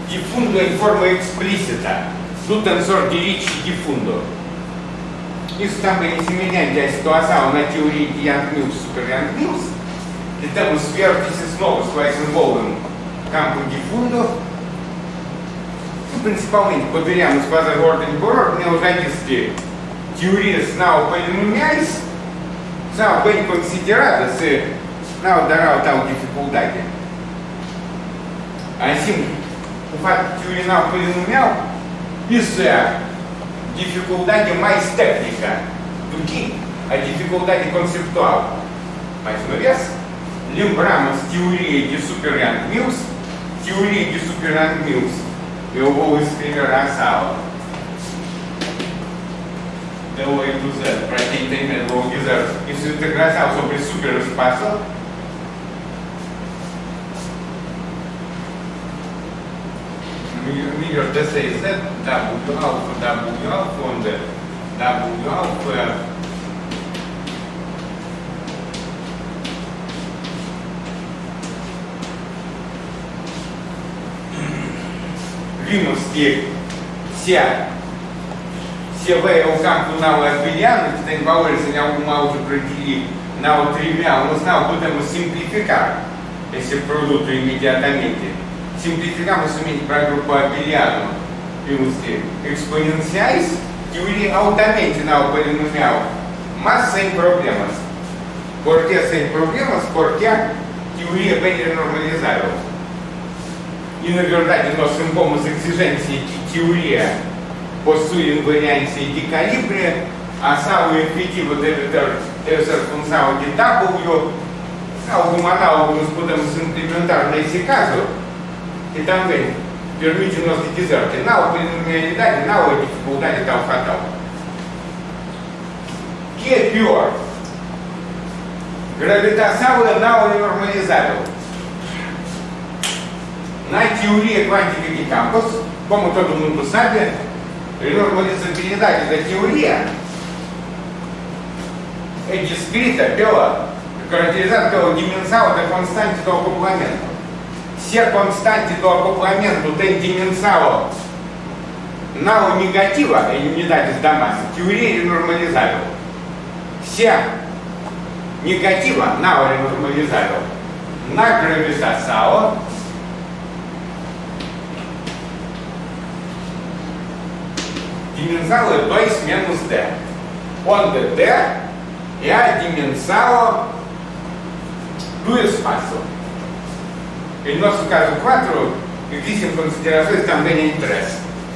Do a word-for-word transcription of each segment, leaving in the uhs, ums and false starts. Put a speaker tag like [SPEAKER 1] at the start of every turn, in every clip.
[SPEAKER 1] de fundo em forma explícita do tensor de Ricci de fundo. Isso também é semelhante à situação na teoria de Young-Mills super Young-Mills, que temos vértices novos que envolvem campo de fundo. E, principalmente, poderíamos fazer ordem por ordem. Eu já disse que teorias não polinomiais são bem consideradas se não dará tal dificuldade. Assim, o fato de teoria não polinomial, isso é dificuldade mais técnica do que a dificuldade conceptual. Mais uma vez, lembramos teoria de super Young-Mills, teoria de super Young-Mills. Eu vou escrever essa aula. Eu vou dizer, para quem entender, vou dizer isso é integração sobre superespaço. Melhor dessa é W alfa, W alfa, onde W alfa vimos que se a se V é o campo não abeliano, que tem valores em algum alto para adquirir não trivial, nós não podemos simplificar esse produto imediatamente. Simplificamos somente para o grupo abeliano, vimos que exponenciais, teoria altamente não polinomial, mas sem problemas. Por que sem problemas? Porque a teoria é bem renormalizável. E na verdade nós impomos exigência de teoria possui invariância de calibre, a ação efetiva deve ter, deve ser função de W. Algum análogo nós podemos implementar nesse caso, que também permite-nos dizer que não a polinomialidade, não a dificuldade tão fatal. O que é pior? Gravitação é não renormalizável. Na teoria quântica de campos, como todo mundo sabe, a renormalizabilidade da teoria é descrita pela, caracterizada pela dimensão da constante do acoplamento. Se a constante do acoplamento tem dimensão não negativa em unidades da massa, a teoria é renormalizável. Se a negativa não é renormalizável na gravitação, dimensão é dois menos D, onde D é a dimensão do espaço. Em nosso caso quatro, existem considerações também em três.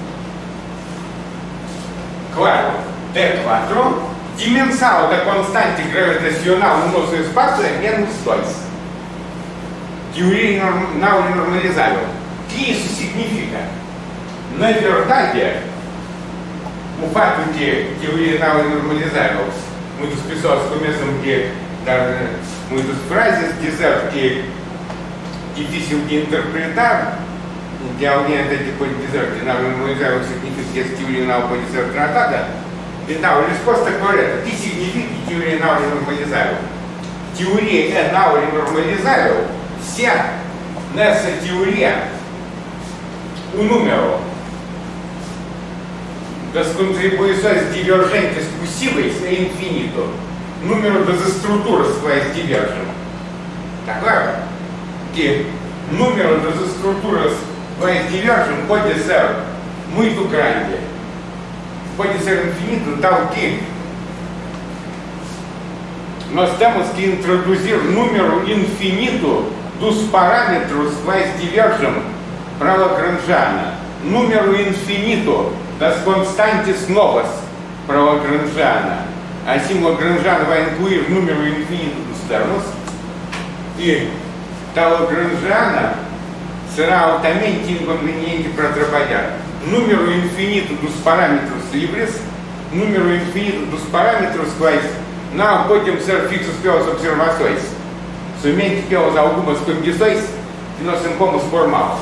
[SPEAKER 1] Claro, D quatro, dimensão da constante gravitacional no nosso espaço é menos dois. Teoria não renormalizável. O que isso significa? Na verdade, o fato de que teoria não é normalizável, muitas pessoas começam a dar muitas frases, dizer que é difícil de interpretar, que alguém até pode dizer que não é normalizável significa que essa teoria não pode ser tratada. Então, a resposta correta, o que significa que teoria não é normalizável? Teoria é não é normalizável se há nessa teoria o número das contribuições divergentes possíveis é infinito. O número das estruturas quais divergem. Está claro? Que o número das estruturas quais divergem pode ser muito grande. Pode ser infinito, tal que nós temos que introduzir número infinito dos parâmetros quais divergem para a Lagrangiana. Número infinito das constantes novas para a Lagrangiana. Assim, a Lagrangiana vai incluir número infinito dos termos e tal Lagrangiana será altamente inconveniente para trabalhar. Número infinito dos parâmetros livres, número infinito dos parâmetros quais não podem ser fixos pelas observações, somente pelas algumas condições que nós impomos formais.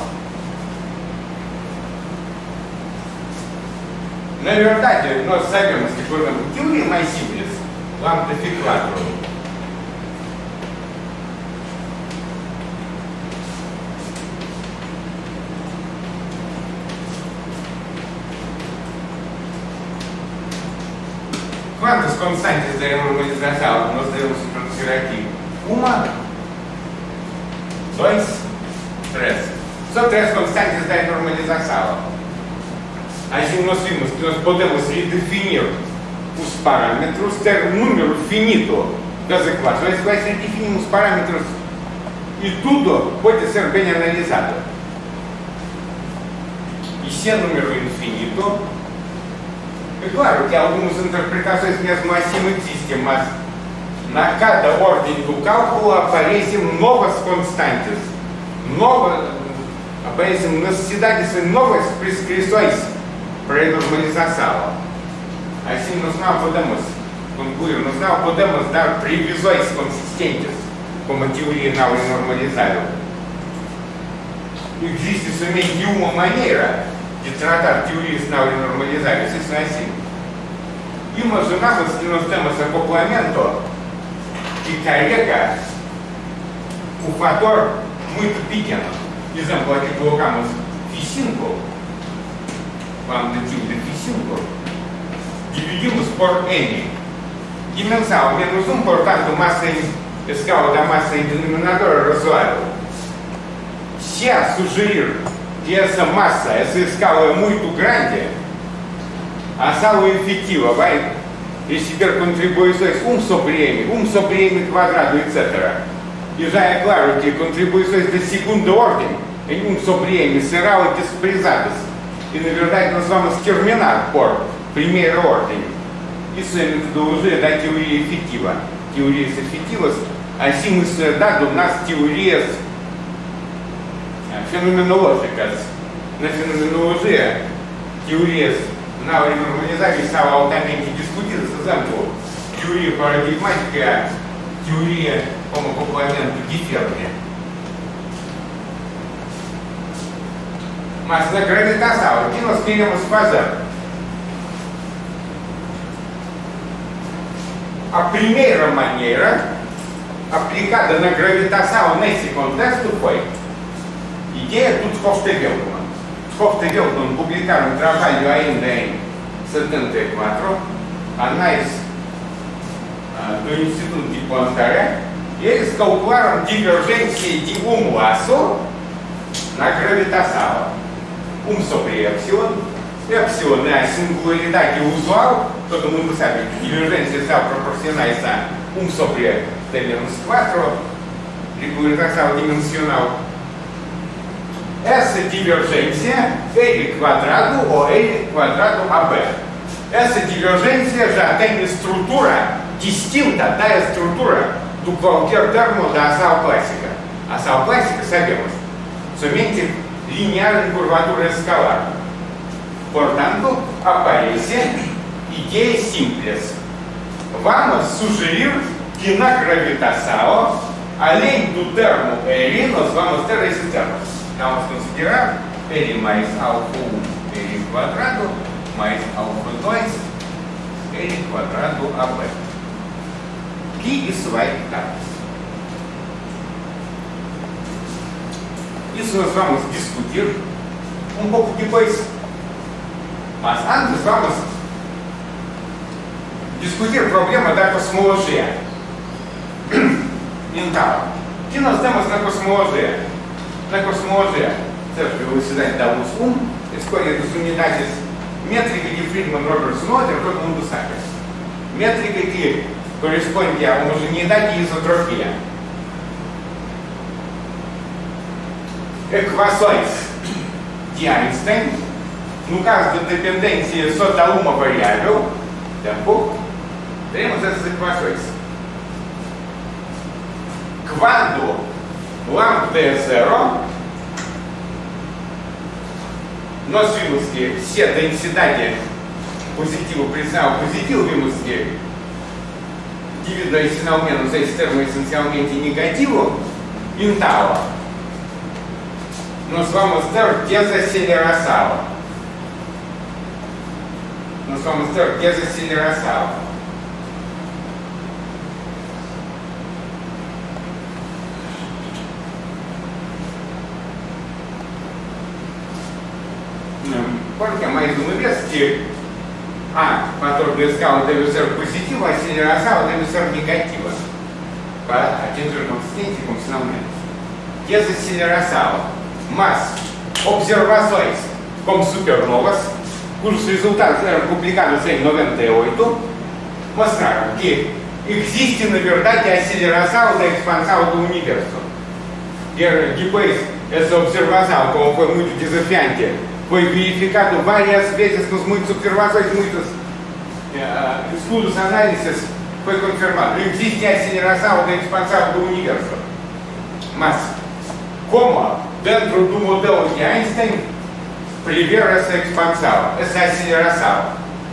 [SPEAKER 1] Na verdade, nós sabemos que, por exemplo, teoria mais simples, lambda Φ quatro, Quantas constantes da normalização nós devemos introduzir aqui? Uma, dois, três. São três constantes da normalização. Assim nós vimos que nós podemos redefinir os parâmetros, ter um número finito das equações, quais definimos os parâmetros e tudo pode ser bem analisado. E se é número infinito, é claro que algumas interpretações mesmo assim existem, mas na cada ordem do cálculo aparecem novas constantes, novas, aparecem necessidades de novas prescrições para a normalização. Assim nós não podemos concluir, nós não podemos dar previsões consistentes como a teoria não é normalizável. Existe somente uma maneira de tratar teorias não normalizáveis, isso não é assim. Imaginamos que nós temos acoplamento que carrega o fator muito pequeno. Por exemplo, aqui colocamos φ cinco, quantitativo de φ cinco, dividimos por n, dimensão menos um, portanto, massa em escala da massa em denominador razoável. Se a sugerir que essa massa, essa escala é muito grande, a sala efetiva vai receber contribuições um sobre m, um sobre m quadrado, etcétera. E já é claro que contribuições de segunda ordem em um sobre m serão desprezadas. E na verdade nós vamos terminar por primeira ordem. Isso é a metodologia da teoria efetiva. Teorias efetivas, assim isso é dado nas teorias fenomenológicas. Na fenomenologia, teorias não normalizáveis são altamente discutidas. Por exemplo, teoria paradigmática, teoria como acoplamento de Fermi. Mas na gravitação, o que nós queremos fazer? A primeira maneira aplicada na gravitação nesse contexto foi ideia do Tufte-Veltman. Tufte-Veltman publicaram um trabalho ainda em setenta e quatro, análise uh, do Instituto de Poincaré, e eles calcularam divergência de um laço na gravitação. um sobre epsilon. Epsilon é a singularidade usual, todo mundo sabe que divergências são proporcionais a um sobre t menos quatro, regularização dimensional. Essa divergência, L quadrado ou L quadrado A B. Essa divergência já tem estrutura distinta da estrutura do qualquer termo da ação clássica. A ação clássica, sabemos, somente linear em curvatura escalar. Portanto, aparece ideia simples. Vamos sugerir que na gravitação, além do termo L, nós vamos ter esses termos. Vamos considerar L mais alfa um, L quadrado, mais alfa dois, L quadrado A B. O que isso vai dar? Isso nós vamos discutir um pouco depois. Mas antes vamos discutir o problema da cosmologia. Então, o que nós temos na cosmologia? Na cosmologia, certo? Velocidade da luz um, escolha das unidades métrica de Friedmann-Robertson-Noether, todo mundo sabe. Métrica que corresponde à homogeneidade e isotropia. Equações de Einstein. No caso da dependência só dá uma variável, tempo, temos essas equações. Quando lambda é zero, nós vimos que se a densidade é positiva, pressão positiva, vimos que devido a sinal menos esse termo é essencialmente negativo, então nós vamos ter desaceleração. Nós vamos ter desaceleração. Porque mais uma vez que A fator de escala deve ser positivo, a aceleração deve ser negativa. Para atingir consistência funcionalmente. Desaceleração. Mas observações como supernovas, cujos resultados eram publicados em noventa e oito, mostraram que existe, na verdade, a aceleração da expansão do universo. E depois, essa observação, como foi muito desafiante, foi verificado várias vezes com muitas observações, muitos uh, estudos, análises, foi confirmado. Existe a aceleração da expansão do universo. Mas, como dentro do modelo de Einstein, prever essa expansão, essa aceleração?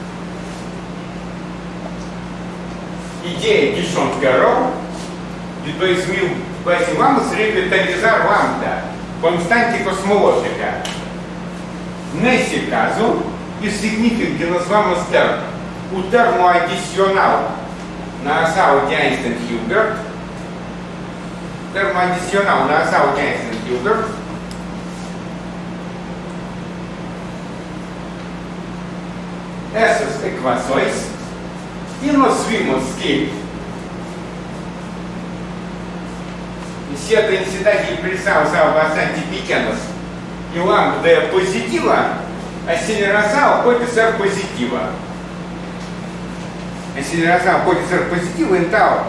[SPEAKER 1] Ideia de Shongarov, de dois mil, foi assim: vamos revitalizar lambda, constante cosmológica. Nesse caso, isso significa que nós vamos ter o termo adicional na ação de Einstein-Hilbert, termo adicional na ação de Einstein-Hilbert, essas equações, e nós vimos que se a densidade de pressão são bastante pequenas e o lambda é positiva, a aceleração pode ser positiva. A aceleração pode ser positiva, então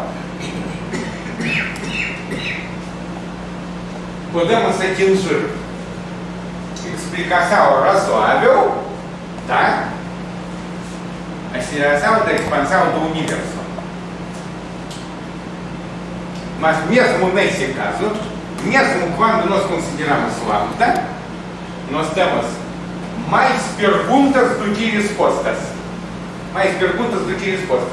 [SPEAKER 1] podemos atingir explicação razoável, tá? A aceleração da expansão do universo. Mas mesmo nesse caso, mesmo quando nós consideramos lambda, nós temos mais perguntas do que respostas. Mais perguntas do que respostas.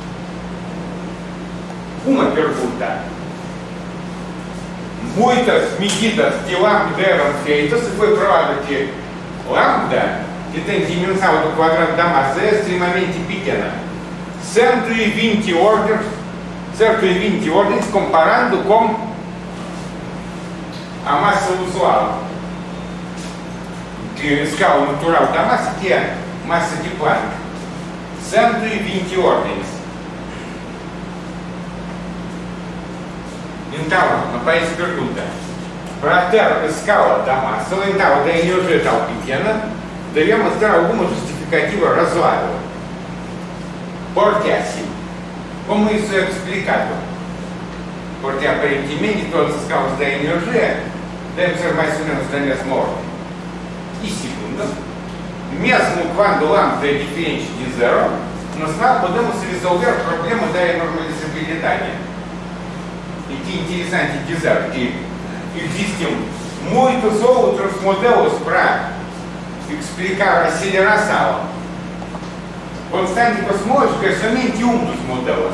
[SPEAKER 1] Uma pergunta: muitas medidas de lambda eram feitas e foi provado que lambda, que tem dimensão do quadrado da massa, é extremamente pequena. cento e vinte ordens, cento e vinte ordens comparando com a massa usual, que é a escala natural da massa, que é a massa de Planck. cento e vinte ordens. Então, a país pergunta: para ter a escala da massa, ou então da energia tão pequena, devemos ter alguma justificativa razoável. Porque assim, como isso é explicado? Porque aparentemente todas as escalas da energia devem ser mais ou menos da mesma ordem. E segundo, mesmo quando o lambda é diferente de zero, nós não podemos resolver o problema da normalizabilidade. E que interessante dizer que existem muitos outros modelos para explicar a aceleração. Constante cosmológica é somente um dos modelos.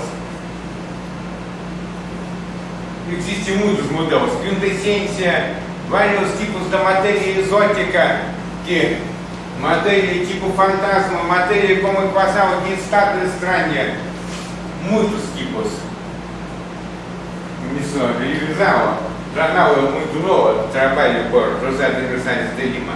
[SPEAKER 1] Existem muitos modelos. Quintessência, vários tipos da matéria exótica, que matéria tipo fantasma, matéria como equação de estado estranha. Muitos tipos. Isso, revisão. Já não é muito novo, trabalho por José de Mercedes de Lima.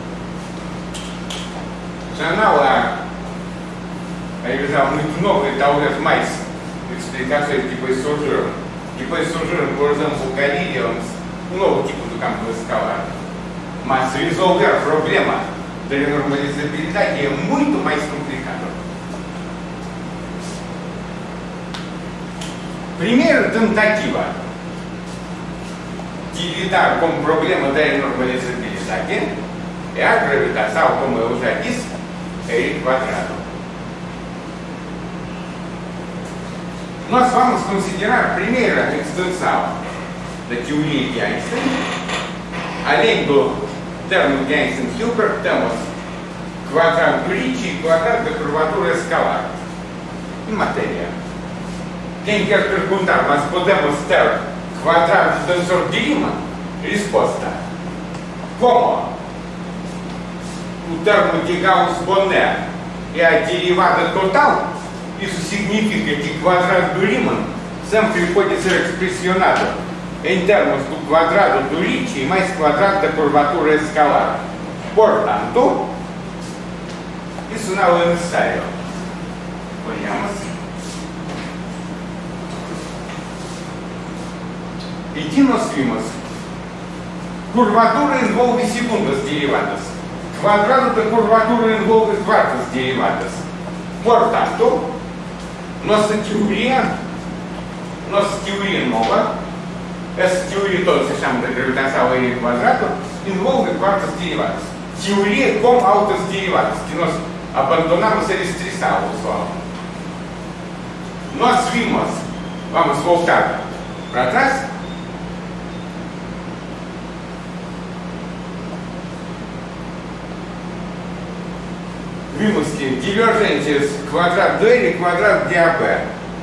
[SPEAKER 1] Já não há a revisão muito nova e talvez mais explicações que depois surgiram. Depois surgiram, por exemplo, o Galileu, um novo tipo de campo escalar. Mas resolver o problema da normalizabilidade é muito mais complicado. Primeira tentativa de lidar com o problema da normalizabilidade é a gravitação, como eu já disse, é I quadrado. Nós vamos considerar a primeira extensão da teoria de Einstein. Além do termo de Einstein-Hilbert, temos quadrado de Ricci e quadrado da curvatura escalar em matéria. Quem quer perguntar, mas podemos ter quadrado de tensor de Riemann? Resposta: como o termo de Gauss-Bonnet é a derivada total, isso significa que o quadrado do Riemann sempre pode ser expressionado em termos do quadrado do Ricci mais quadrado da curvatura escalar. Portanto, Isso não é necessário. Ponhamos. E aqui nós vimos curvatura envolve segundas derivadas. Quadrado da curvatura envolve quartas derivadas. Portanto, nossa teoria, nossa teoria nova, essa teoria toda se chama de gravitação ao quadrado, envolve quartas derivadas. Teoria com altas derivadas, que nós abandonamos a restrição, pessoal. Nós vimos, vamos voltar para trás. Vimos que divergências quadrado de L e quadrado de A B.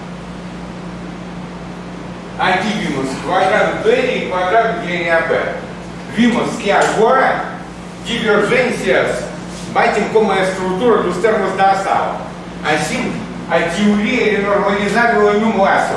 [SPEAKER 1] Aqui vimos quadrado de L e quadrado de N A B. Vimos que agora divergências batem como a estrutura dos termos da ação. Assim, a teoria é normalizável em um laço.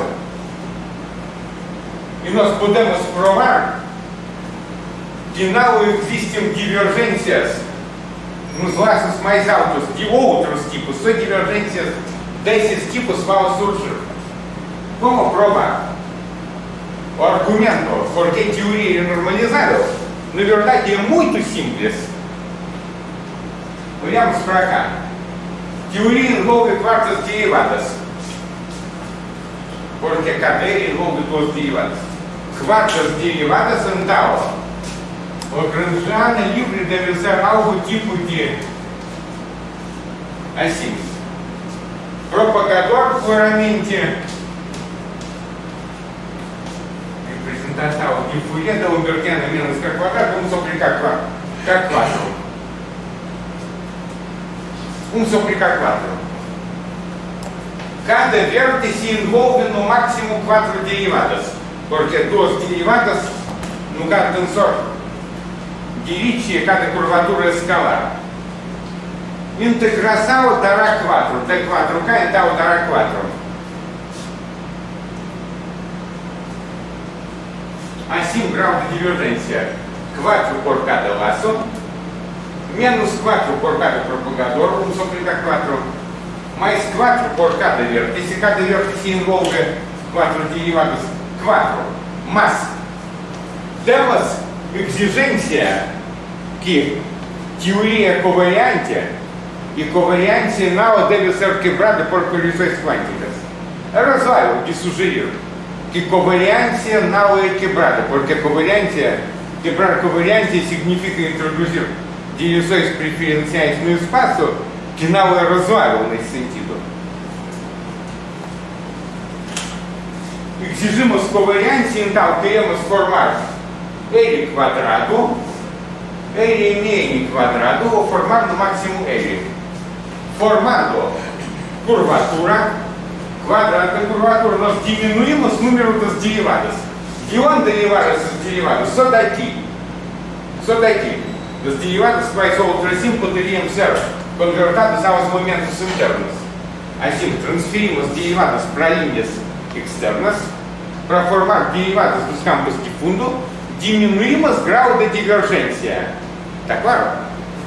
[SPEAKER 1] E nós podemos provar que não existem divergências nos laços mais altos de outros tipos, só divergências desses tipos vão surgir. Como provar? O argumento porque a teoria é normalizável, na verdade, é muito simples. Olhamos para cá. Teoria envolve quartas derivadas, porque a cadeia envolve duas derivadas. Quartas derivadas, então, o Lagrangiano livre deve ser algo tipo de assim. Propagador claramente representação de Fourier da Lambertiana menos K quadrado, vamos aplicar K quatro. Vamos aplicar quatro. Cada vértice envolve no máximo quatro derivadas, porque duas derivadas no cada tensor dirige cada curvatura escalar. Integração dará quatro, T quatro K então dará quatro. Assim, grau de divergência quatro por cada laço, menos quatro por cada propagador, vamos aplicar quatro, mais quatro por cada vértice, cada vértice envolve quatro derivadas, quatro, mas temos exigência que teoria covariante e covariância não deve ser quebrada por correções quânticas. É razoável de sugerir que covariância não é quebrada, porque covariância, quebrar covariância significa introduzir direções preferenciais no espaço, que não é razoável nesse sentido. Exigimos covariância, então queremos formar L quadrado, L N quadrado, ou formar no máximo L. Formando curvatura, quadrado da curvatura, nós diminuímos o número das derivadas. De onde derivar essas derivadas? Só daqui. Só daqui. As derivadas quais outras assim poderiam ser convertidas aos momentos internos. Assim, transferimos derivadas para linhas externas, para formar derivadas dos campos de fundo, diminuímos o grau de divergência. Está claro?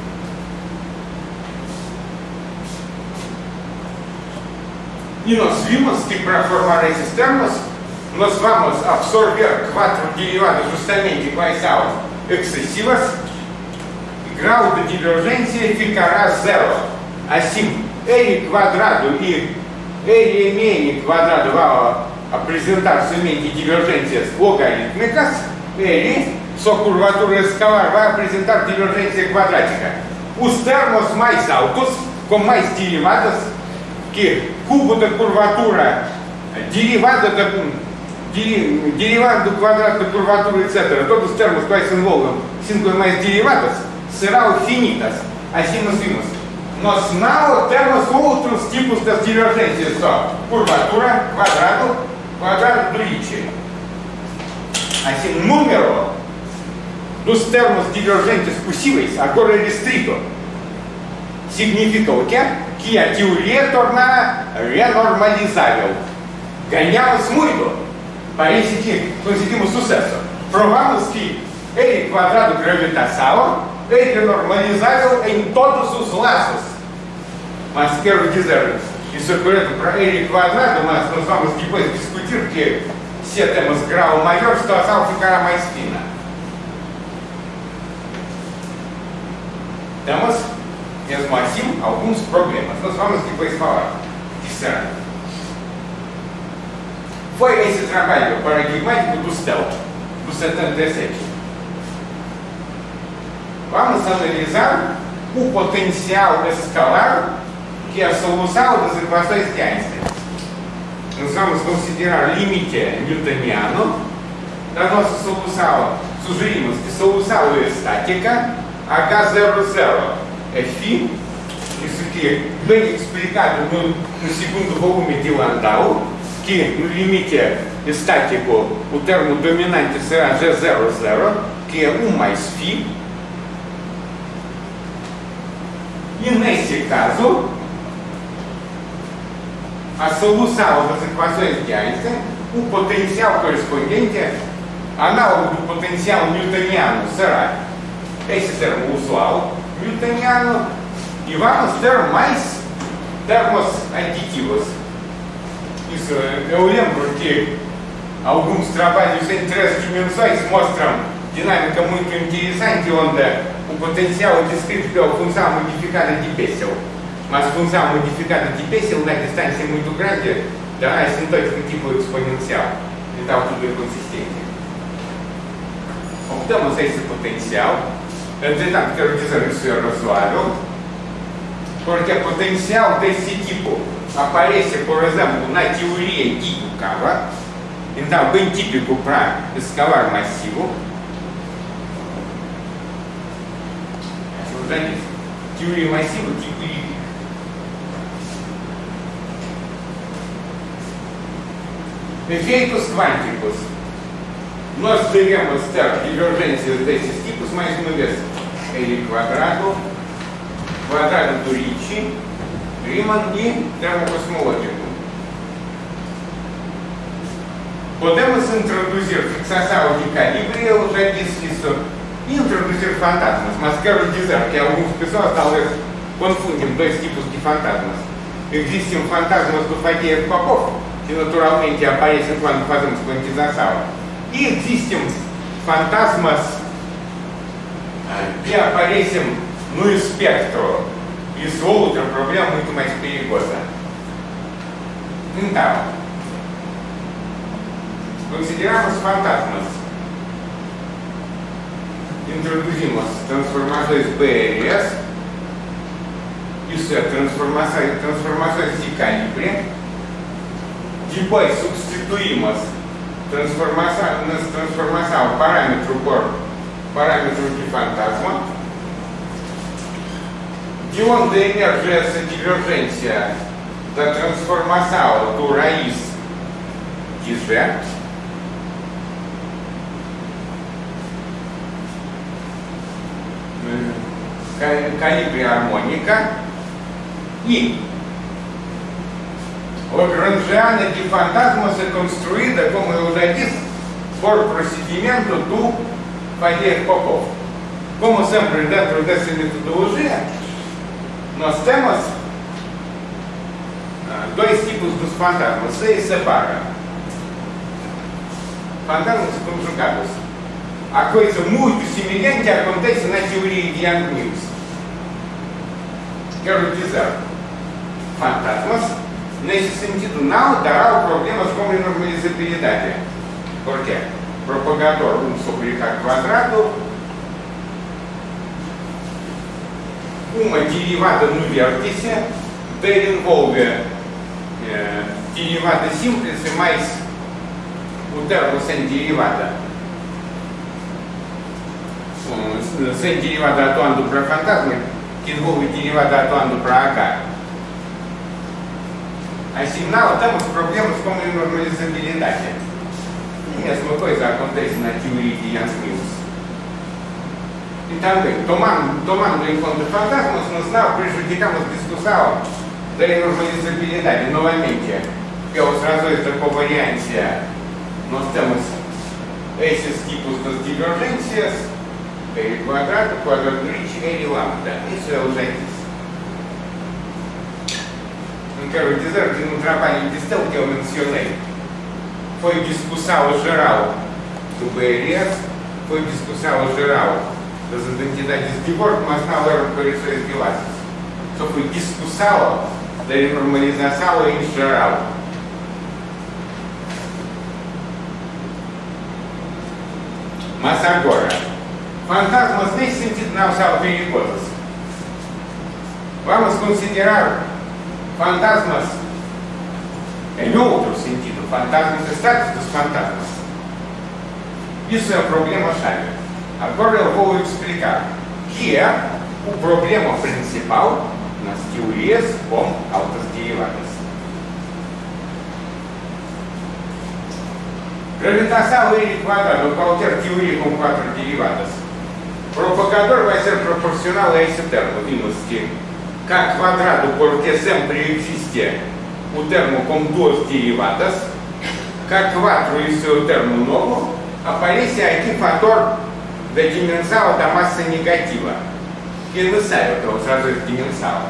[SPEAKER 1] E nós vimos que para formar esses termos, nós vamos absorver quatro derivadas justamente quais são excessivas, e grau de divergência ficará zero. Assim, L quadrado e L M N quadrado vão apresentar somente divergências logarítmicas, L, sua curvatura escalar vai apresentar divergência quadrática. Os termos mais altos, com mais derivadas, que cubo da curvatura, derivada da, de, derivado do quadrado da curvatura, etcétera, todos os termos quais se envolvam cinco ou mais derivadas, serão finitas. Assim nós vimos. Nós não temos outros tipos das divergências, só curvatura, quadrado, quadrado do Ricci. Assim, número dos termos divergentes possíveis, agora restrito, significa o quê? Que a teoria torna renormalizável. Ganhamos muito. Parece que conseguimos sucesso. Provamos que L quadrado gravitação é renormalizável em todos os laços. Mas quero dizer, isso correto para L quadrado, mas nós vamos depois discutir que se temos grau maior, a situação ficará mais fina. Temos, mesmo assim, alguns problemas. Nós vamos depois falar disso. Foi esse trabalho paradigmático do Stell, do setenta e sete. Vamos analisar o potencial escalar, que é a solução das equações de Einstein. Nós vamos considerar limite newtoniano. Da nossa solução, sugerimos que solução é estática, H zero zero é φ, isso aqui bem explicado no, no segundo volume de Landau, que no limite estático o termo dominante será G zero zero, que é um mais φ. E nesse caso, a solução das equações de Einstein, o potencial correspondente, análogo do potencial newtoniano, será esse termo usual, newtoniano, e vamos ter mais termos aditivos. Isso, eu lembro que alguns trabalhos em três dimensões mostram dinâmica muito interessante, onde o potencial é descrito pela função modificada de Bessel. Mas a função modificada de Bessel, na distância muito grande, dá asymptótica de tipo exponencial. Então tudo é consistente. Obtemos esse potencial. Entretanto, quero dizer, isso é razoável, porque o potencial desse tipo aparece, por exemplo, na teoria de Yukawa, então bem típico para escalar massivo. Já disse, teoria massiva tipo I. Efeitos quânticos. Nós devemos ter divergências desses tipos, mais uma vez, L quadrado, quadrado do Ricci, Riemann e termo cosmológico. Podemos introduzir fixação de calibre, eu já disse isso, e introduzir fantasmas, mas quero dizer que algumas pessoas talvez confundem dois tipos de fantasmas. Existem fantasmas do Faddeev-Popov, que naturalmente aparecem quando fazemos quantização. E existem fantasmas que aparecem no espectro. Isso é outro problema muito mais perigoso. Então, consideramos fantasmas. Introduzimos transformações B R S, isso é transformações, transformações de calibre. Depois substituímos transformação, transformação parâmetro por parâmetro de fantasma, de onde emerge essa divergência da transformação do raiz de G, calibre harmônica, e a Lagrangiana de fantasmas é construída, como eu já disse, por procedimento do Faddeev-Popov. Como sempre, dentro dessa metodologia, nós temos ah, dois tipos dos fantasmas. Se separa fantasmas conjugados. A coisa muito semelhante acontece na teoria de Young-Mills. Quero dizer, fantasmas, nesse sentido, não dará problemas com normalizabilidade. Por quê? Propagador um sobre K quadrado, uma derivada no vértice, envolve é, derivada simples e mais o termo sem derivada. Um, sem derivada atuando para fantasma, que envolve derivada atuando para H. Assim, não temos problemas com a normalizabilidade. E a mesma coisa acontece na teoria de Young-Mills. E também, tomando, tomando em conta fantasmas, nós não prejudicamos a discussão da normalizabilidade. Novamente, pelas razões da covariância, nós temos esses tipos de divergências, L quadrado, quadrado de Ricci, L lambda. Isso é o já disse. quero dizer que no trabalho de gestão que eu mencionei, foi discussão geral do B R S, foi discussão geral das identidades de bordo, mas não eram correções de laços. Só foi discussão da normalização em geral. Mas agora, fantasmas nesse sentido não são perigosos. Vamos considerar fantasmas em outro sentido, fantasmas, estados dos fantasmas. Isso é o problema-chave. Agora eu vou explicar que é o problema principal nas teorias com altas derivadas. Gravitação e quadrada, ou qualquer teoria com quatro derivadas. O propagador vai ser proporcional a esse termo. Vimos que K quadrado, porque sempre existe o termo com duas derivadas. K quatro e seu termo novo, aparece aqui o fator da dimensão da massa negativa, que não serve para usar a dimensão.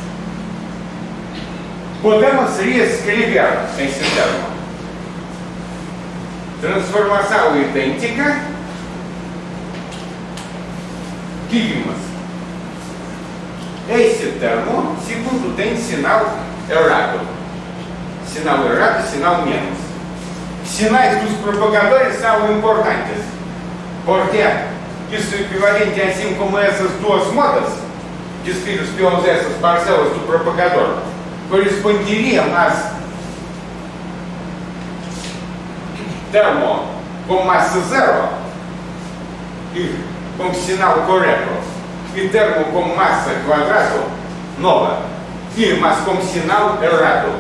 [SPEAKER 1] Podemos reescrever esse termo. Transformação idêntica que vimos. Esse termo, segundo, tem sinal errado. Sinal errado e sinal menos. Sinais dos propagadores são importantes, porque isso é equivalente assim como essas duas modas descritas pelas essas parcelas do propagador corresponderiam às termo com massa zero e com sinal correto e termo com massa quadrado nova e mas com sinal errado.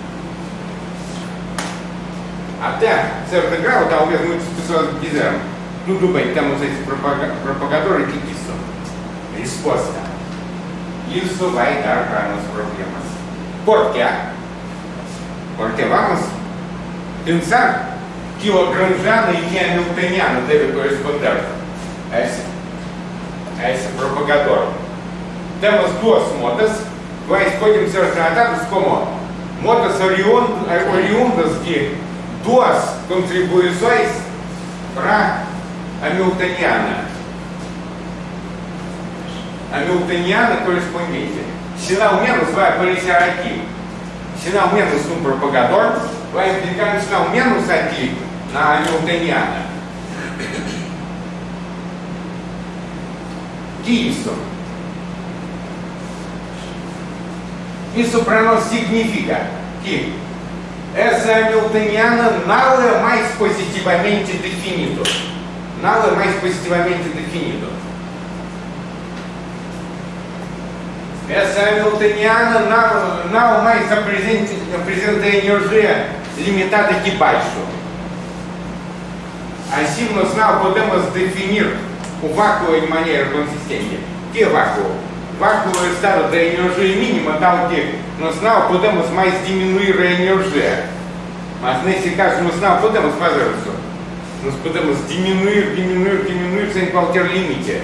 [SPEAKER 1] Até certo grau, talvez muitas pessoas disseram, tudo bem, temos esse propagador, e o que é isso? Resposta. Isso vai dar para nós problemas. Por quê? Porque vamos pensar que o lagrangiano e que o hamiltoniano deve corresponder a esse, a esse propagador. Temos duas modas, quais podem ser tratadas como modas oriundas de duas contribuições para a hamiltoniana. A hamiltoniana correspondente. Sinal menos vai aparecer aqui. Sinal menos no propagador vai implicar no sinal menos aqui na hamiltoniana. Que isso? Isso para nós significa que essa hamiltoniana não é mais positivamente definido. Não é mais positivamente definido. Essa hamiltoniana não, não mais apresenta, apresenta energia limitada aqui baixo. Assim nós não podemos definir o vácuo de maneira consistente. Que é vácuo? Vácuo é o estado da energia mínima, tal que nós não podemos mais diminuir a energia. Mas nesse caso nós não podemos fazer isso. Nós podemos diminuir, diminuir, diminuir sem qualquer limite.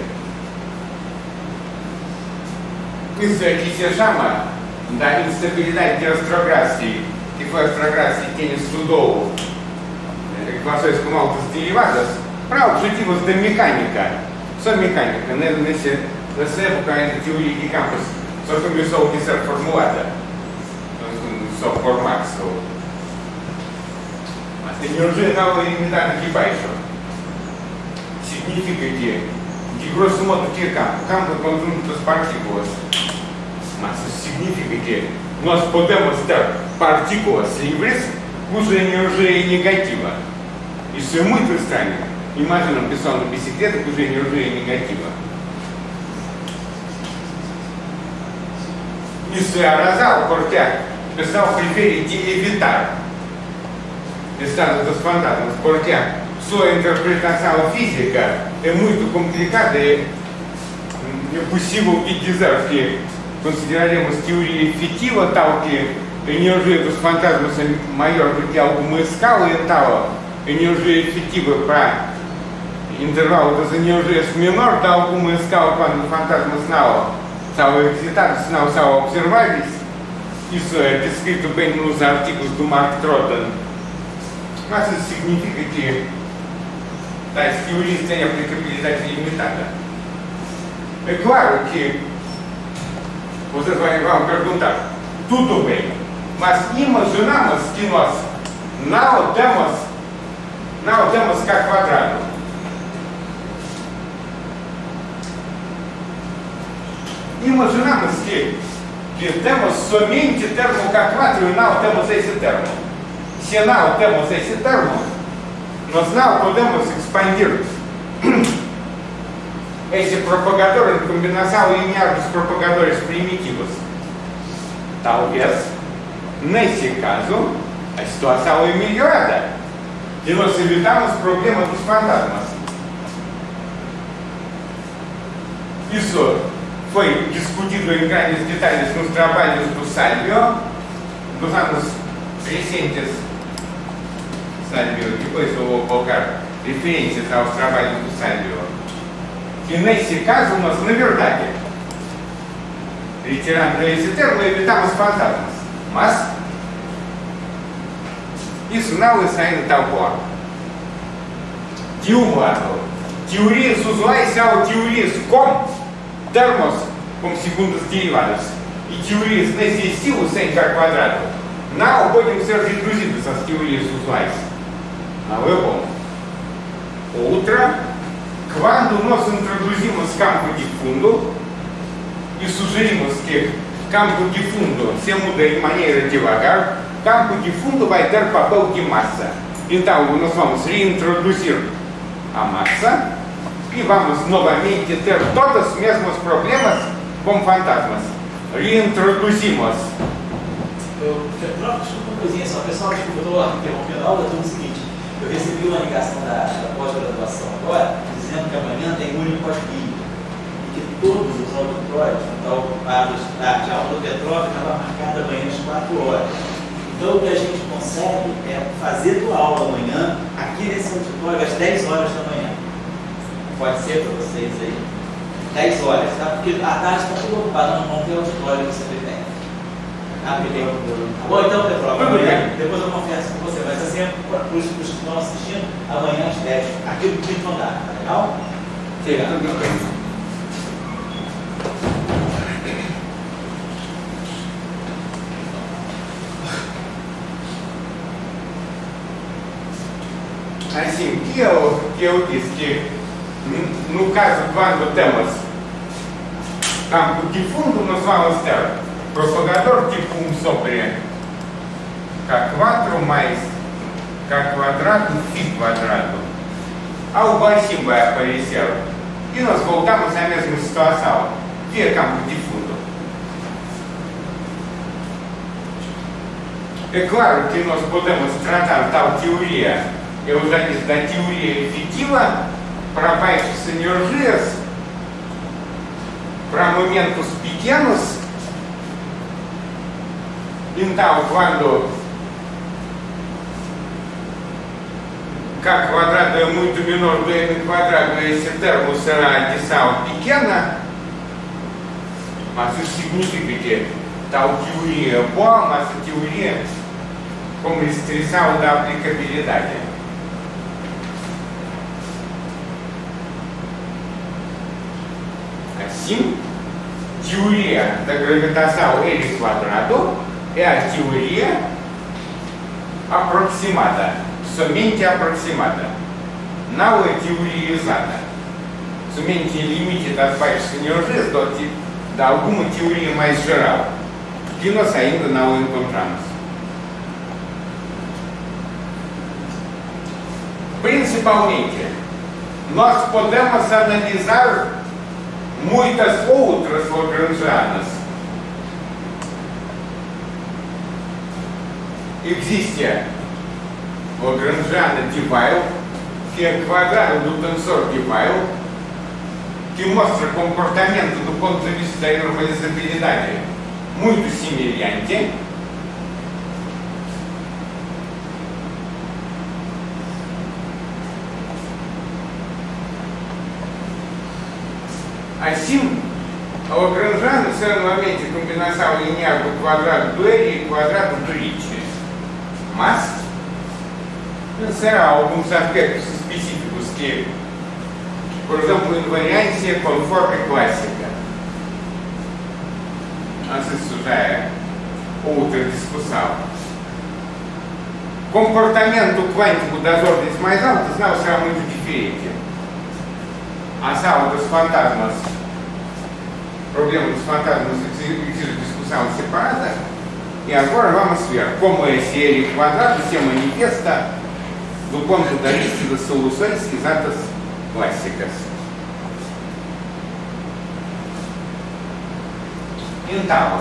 [SPEAKER 1] Isso aqui se chama da instabilidade de Ostrogradski, que foi Ostrogradski quem estudou equações com altas derivadas para objetivos de mecânica. Só mecânica, né? Nesse, nessa época ainda a teoria de campos só começou a ser formulada, só por Maxwell. Mas a energia não é limitada aqui baixo. Significa que, de grosso modo, que é campo? Campo é o conjunto das partículas. Mas isso significa que nós podemos ter partículas livres cuja energia é negativa. Isso é muito estranho. Imagina uma pessoa na bicicleta cuja energia é negativa. Isso é a razão porque o pessoal prefere de evitar estado dos fantasmas, porque sua interpretação física é muito complicada e é possível de dizer que consideraremos teoria efetiva tal que a energia dos fantasmas é maior do que alguma escala, então a energia efetiva para o intervalo das energias menor de alguma escala quando os fantasmas não são excitados, não são observáveis. isso é descrito bem nos artigos do Mark Troughton, mas isso significa que tais teorias têm aplicabilidade limitada. É claro que vocês vão perguntar, tudo bem, mas imaginamos que nós não temos, não temos K quadrado. Imaginamos que, que temos somente termo K quatro e não temos esse termo. Se não temos esse termo, nós não podemos expandir esse propagador em combinação linear dos propagadores primitivos. Talvez, nesse caso, a situação é melhorada e nós evitamos o problema dos fantasmas. Isso foi discutido em grandes detalhes nos trabalhos do Salvio, dos anos recentes. Salvio, depois eu vou colocar referências aos trabalhos do Salvio. E nesse caso, nós, na verdade, retirando esse termo, evitamos fantasmas. Mas isso não é saindo tal qual. De um lado, teorias usuais são teorias com termos como segundas derivadas e teorias nesse estilo sem K quadrado não podem ser reduzidas às teorias usuais. Não é bom. Outra, quando nós introduzimos campo de fundo e sugerimos que campo de fundo se muda de maneira devagar, campo de fundo vai ter papel de massa. Então nós vamos reintroduzir a massa e vamos novamente ter todos os mesmos problemas com fantasmas. Reintroduzimos.
[SPEAKER 2] Eu, desculpa uma coisinha só, pessoal, desculpa, eu estou interrompendo a aula, estou no seguinte, eu recebi uma ligação da, da pós-graduação agora, dizendo que amanhã tem Unipós Rio, e que todos os auditórios estão ocupados, a aula do Petrópolis estava marcada amanhã às quatro horas. Então o que a gente consegue é fazer tua aula amanhã, aqui nesse auditório, às dez horas da manhã. Pode ser para vocês aí? dez horas, tá? Porque à tarde está tudo ocupado, não tem auditório que você pretende. Ah, beleza. Tá bom, então, Petrópolis, depois eu confesso com você, mas assim, para os que estão assistindo, amanhã às dez, aqui no quinto andar, tá legal?
[SPEAKER 1] Sim, tudo bem. Assim, que eu, que eu disse que, no caso, quando temos campo de fundo, nós vamos ter propagador tipo um sobre K quatro mais K quadrado, Φ quadrado. Algo assim vai aparecer. E nós voltamos à mesma situação, via campo de fundo. É claro que nós podemos tratar tal teoria, eu já disse, da teoria efetiva para baixas energias, para momentos pequenos. Então, quando K quadrado é muito menor do M quadrado, esse termo será adição pequena, mas isso significa que tal teoria é boa, mas a teoria com restrição da aplicabilidade. Assim, teoria da gravitação L quadrado é a teoria aproximada, somente aproximada. Não é teoria exata. Somente em limite das baixas energias de alguma teoria mais geral, que nós ainda não encontramos. Principalmente, nós podemos analisar muitas outras lagrangianas. Existe a lagrangiana de Weyl, que é quadrado do tensor de Weyl, que mostra comportamento do ponto de vista da normalizabilidade muito semelhante. Assim, a lagrangiana normalmente a combinação linear do quadrado do R e quadrado do Ricci. Mas, será alguns aspectos específicos que, por exemplo, invariância conforme clássica. Mas isso já é outra discussão. Comportamento quântico das ordens mais altas não será muito diferente. A sala dos fantasmas, problema dos fantasmas exige discussão separada. E agora vamos ver como esse L quadrado se manifesta do ponto de vista das soluções exatas clássicas. Então,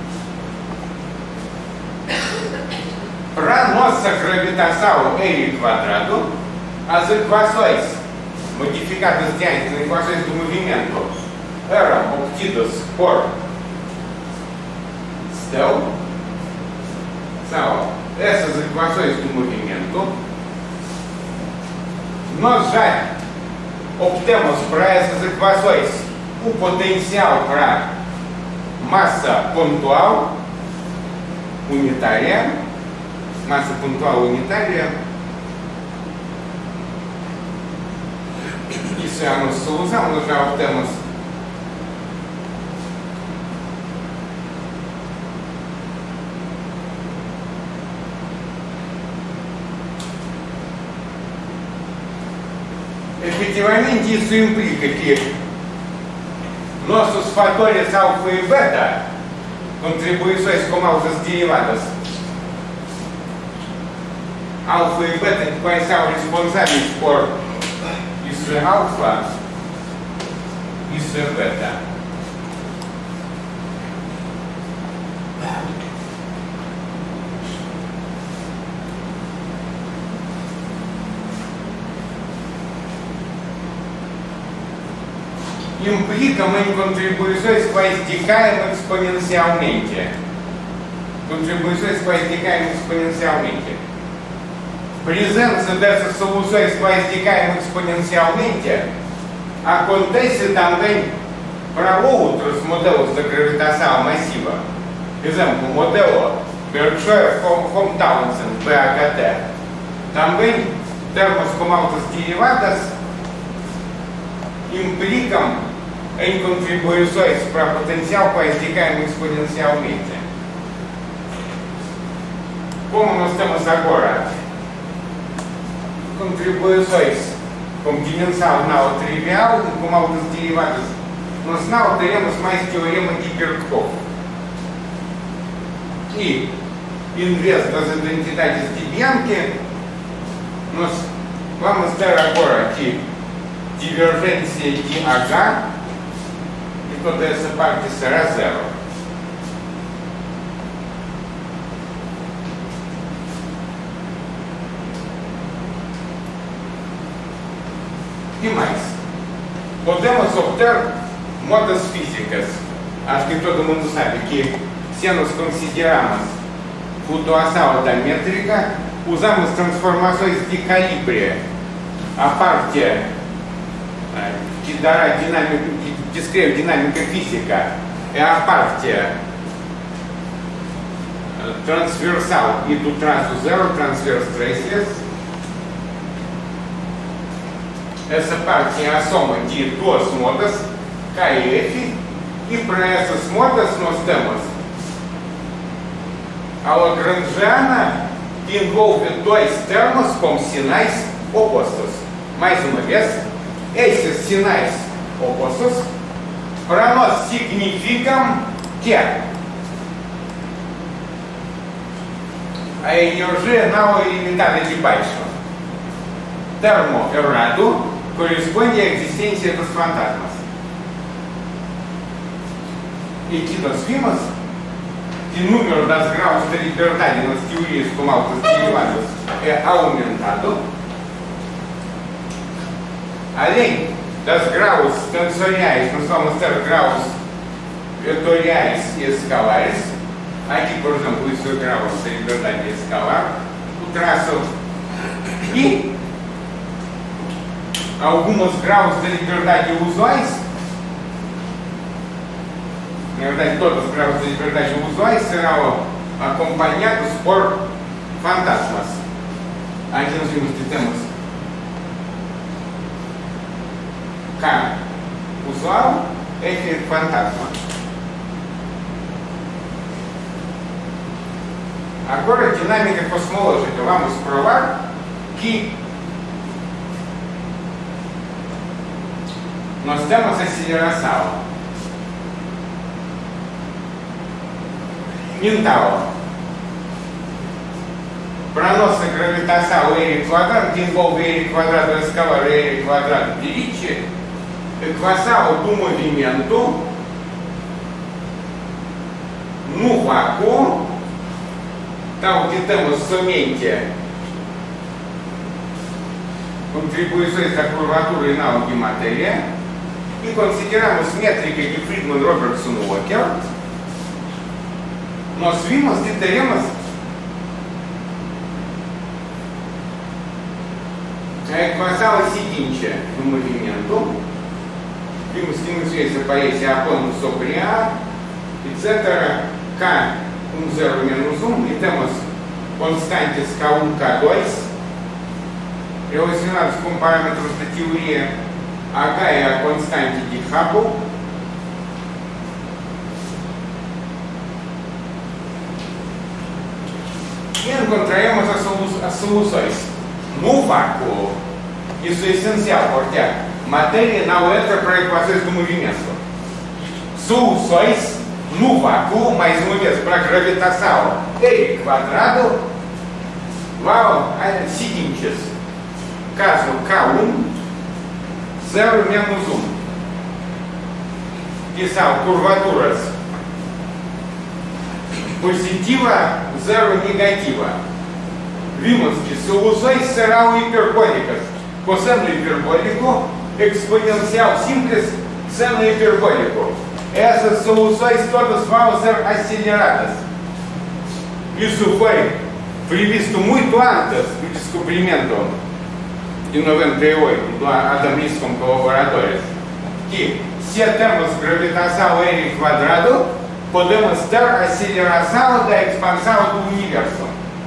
[SPEAKER 1] para a nossa gravitação L quadrado, as equações modificadas de Einstein, as equações do movimento, eram obtidas por Stell. São essas equações do movimento. Nós já obtemos para essas equações o potencial para massa pontual unitária, massa pontual unitária. Isso é a nossa solução, nós já obtemos efetivamente. Isso implica que nossos fatores alfa e beta, contribuições com altas derivadas, alfa e beta, quais são responsáveis por isso é alfa, isso é beta. Implicam em contribuições quais decaem exponencialmente. Contribuições quais decaem exponencialmente. Presença dessas soluções quais decaem exponencialmente acontece também para outros modelos de gravitação massiva. Por exemplo, o modelo Berkshire-Von-Townsend, B H T. Também termos com altas derivadas implicam em contribuições para potencial quais decaem exponencialmente. Como nós temos agora contribuições com dimensão não trivial e com altas derivadas, nós não teremos mais teorema de Birkhoff. E, em vez das identidades de Bianchi, nós vamos ter agora aqui divergência de H, e toda essa parte será zero. E mais? Podemos obter modas físicas. Acho que todo mundo sabe que, se nós consideramos flutuação da métrica, usamos transformações de calibre. A parte que dará dinâmica, que descreve dinâmica física, é a parte transversal e do traço zero, transverso três vezes. Essa parte é a soma de duas modas, K e F, e para essas modas nós temos a Lagrangiana, que envolve dois termos com sinais opostos. Mais uma vez, esses sinais opostos para nós significam que a energia não é ilimitada de baixo. Termo errado corresponde à existência dos fantasmas. E que nós vimos que o número das graus de liberdade nas teorias com altas derivadas é aumentado. Além das graus tensoriais, nós vamos ter graus vetoriais e escalares. Aqui, por exemplo, isso é graus de liberdade escalar. O traço e alguns graus de liberdade usuais. na verdade todas as provas de verdade usuais serão acompanhadas por fantasmas. Aqui nós vimos que temos K usual, F fantasma. Agora, dinâmica cosmológica. Vamos provar que nós temos aceleração. Então, para a nossa gravitação R quadrado, que envolve R quadrado a escalar R quadrado de Ricci, equação do movimento no vácuo, então que temos somente contribuições da curvatura e não de matéria, e consideramos métrica de Friedmann, Robertson e Walker, nós vimos que teremos a equação é a seguinte do movimento. Vimos que nos vezes aparece A ponto sobre A, etcétera. K um zero menos um, e temos constantes K um, K dois, relacionados com parâmetros da teoria. H é a constante de Hubble. E encontraremos as, solu as soluções no vácuo. Isso é essencial, porque a matéria não entra para equações do movimento. Soluções no vácuo, mais uma vez, para a gravitação R quadrado, vão as seguintes. Caso K um, zero menos um, que são curvaturas positiva, zero negativa. Vimos que soluções serão hiperbólicas. Cosseno hiperbólico, exponencial simples, seno hiperbólico. Essas soluções todas vão ser aceleradas. Isso foi previsto muito antes do descobrimento de noventa e oito do Adam Riss com colaboradores, que se temos gravitação R quadrado, podemos ter aceleração da expansão do universo.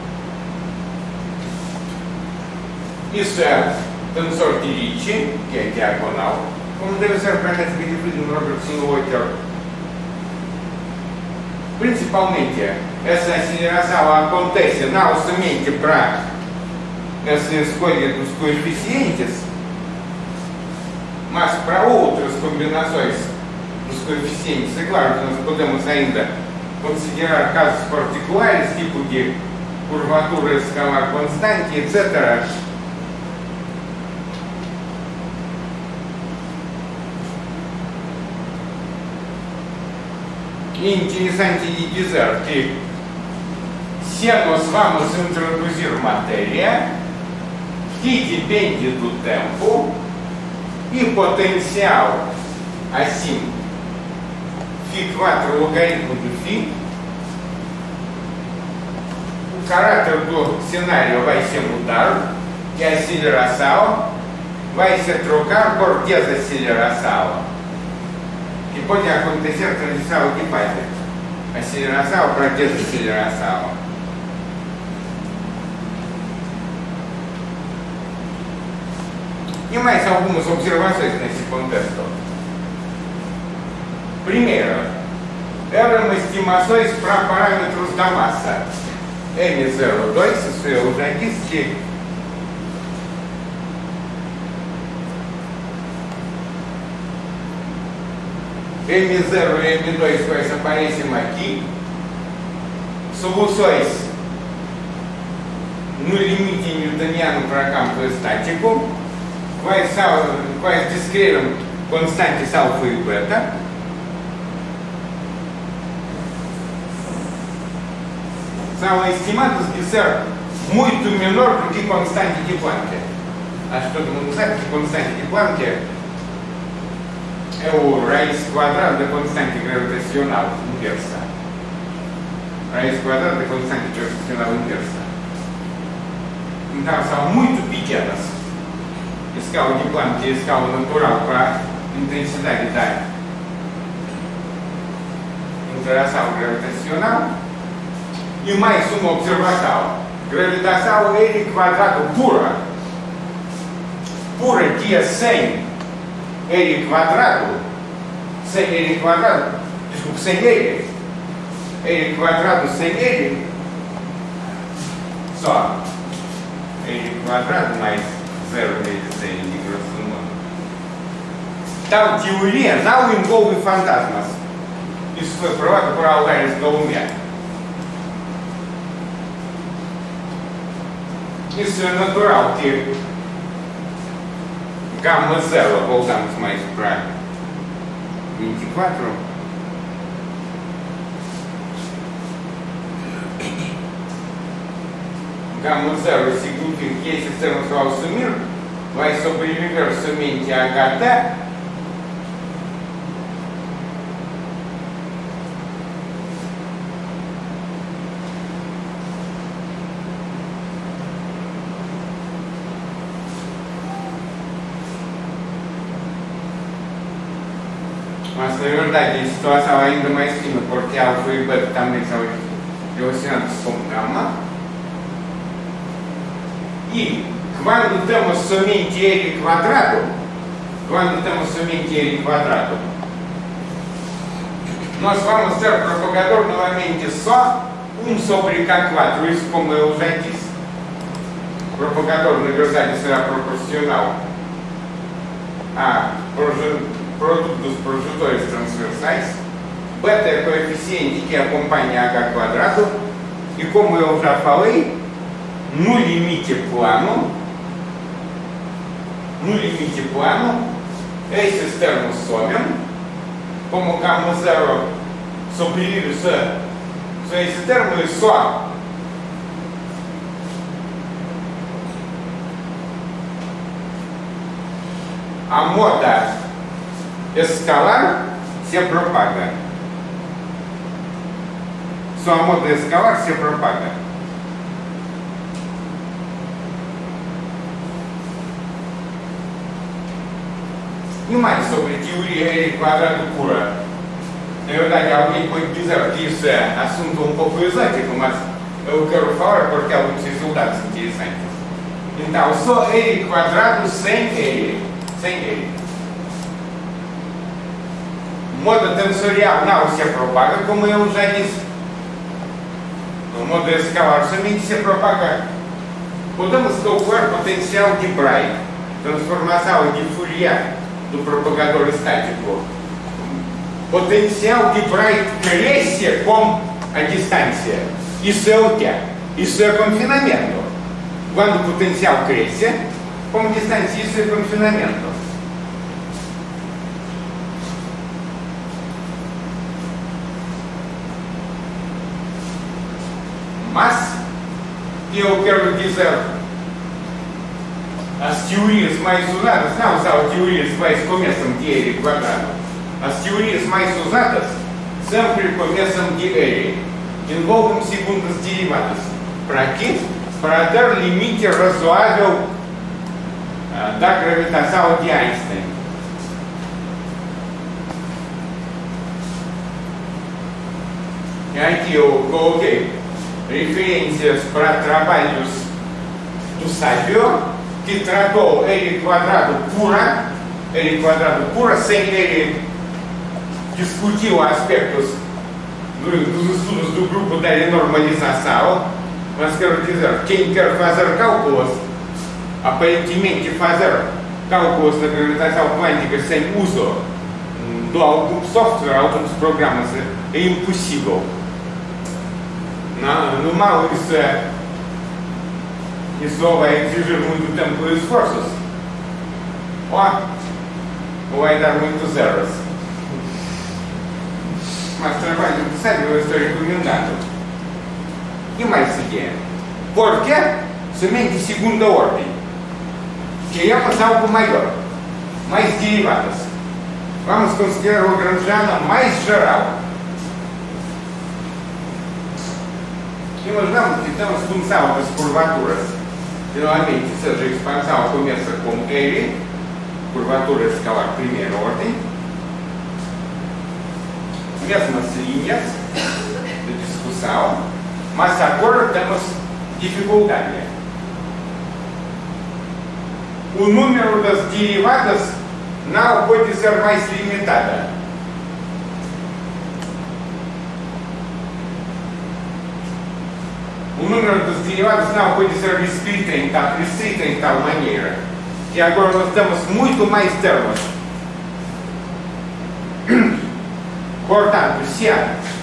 [SPEAKER 1] Isso é tensor de Ricci, que é diagonal, como deve ser para a métrica de Friedmann, Robertson e Walker. Principalmente, essa aceleração acontece não somente para essa escolha dos coeficientes, mas para outras combinações dos coeficientes. É claro que nós podemos ainda considerar casos particulares, tipo de curvatura escalar constante, etcétera. E interessante de dizer que se nós vamos introduzir matéria que depende do tempo e potencial assim φ quatro logaritmo do φ, o caráter do cenário vai se mudar e a aceleração vai se trocar por desaceleração. Que pode acontecer transição de fase, aceleração para desaceleração. E mais algumas observações nesse contexto. Primeiro, eram estimações para parâmetros da massa. M zero dois, isso eu já disse que M zero e M dois quais aparecem aqui, soluções no limite newtoniano para campo estático, quais, são, quais descreveram constantes alfa e beta, são estimadas de ser muito menor do que constante de Planck. Acho que todo mundo sabe que constante de Planck é o raiz quadrada da constante gravitacional inversa. Raiz quadrada da constante gravitacional inversa. Então são muito pequenas. Escala de Planck é a escala natural para a intensidade da ultração gravitacional e mais uma observação. Gravitação L quadrado pura. Pura que é sem L quadrado. Sem L quadrado. Desculpe, sem L. L quadrado sem L. Só. L quadrado mais zero vezes L de grosso modo. Tal teoria não envolve fantasmas. Isso foi provado por Algares Gaumier. Isso é natural que gama zero, voltamos mais para vinte e quatro. Gama zero significa que esse sistema só ao sumir vai sobreviver somente a H T. Mas na verdade a situação é ainda mais fina, porque alfa e beta também são relacionados com gama. E quando temos somente L quadrado, quando temos somente L quadrado, nós vamos ter propagador novamente só um sobre K quatro, isso como eu já disse. O propagador na verdade será proporcional a produto dos projetores transversais. Beta é coeficiente que acompanha H quadrado e, como eu já falei, no limite plano, no limite plano, esses termos somem, como gama zero sobrevive só, só esse termo é só a moda escalar se propaga. Só a moda escalar se propaga. E mais sobre teoria L quadrado pura. Na verdade, alguém pode dizer que isso é assunto um pouco exótico, mas eu quero falar porque há muitos resultados interessantes. Então, só L quadrado sem L. Sem L. Moda tensorial não se propaga, como eu já disse. O modo escalar somente se propaga. Podemos calcular potencial de Bragg, transformação de Fourier do propagador estático. Potencial de Bragg cresce com a distância. Isso é o quê? Isso é confinamento. Quando o potencial cresce, com distância, isso é confinamento. Mas, eu quero dizer, as teorias mais usadas, não são teorias que começam de L quadrado, as teorias mais usadas sempre começam de L, envolvem segundas derivadas. Para quê? Para dar limite razoável uh, da gravitação de Einstein. E aqui eu coloquei referências para trabalhos do Savio, que tratou L quadrado pura, L quadrado pura, sem ele discutiu aspectos do, dos estudos do grupo da normalização, mas quero dizer, quem quer fazer cálculos, aparentemente fazer cálculos da gravitação quântica sem uso de algum software, alguns programas, é impossível. Não, no mal isso é, isso vai exigir muito tempo e esforços. Ó, ou vai dar muitos erros. Mas trabalho sério eu estou recomendando. E mais seguinte, por que somente segunda ordem? Queremos algo maior, mais derivadas. Vamos considerar o Lagrangiano mais geral. Imaginamos que temos função das curvaturas. Geralmente, seja a expansão começa com L, curvatura escalar primeira ordem, mesmas linhas de discussão, mas agora temos dificuldade. O número das derivadas não pode ser mais limitado. O número das derivadas não pode ser restrito em tal, restrito em tal maneira. E agora nós temos muito mais termos. Portanto, se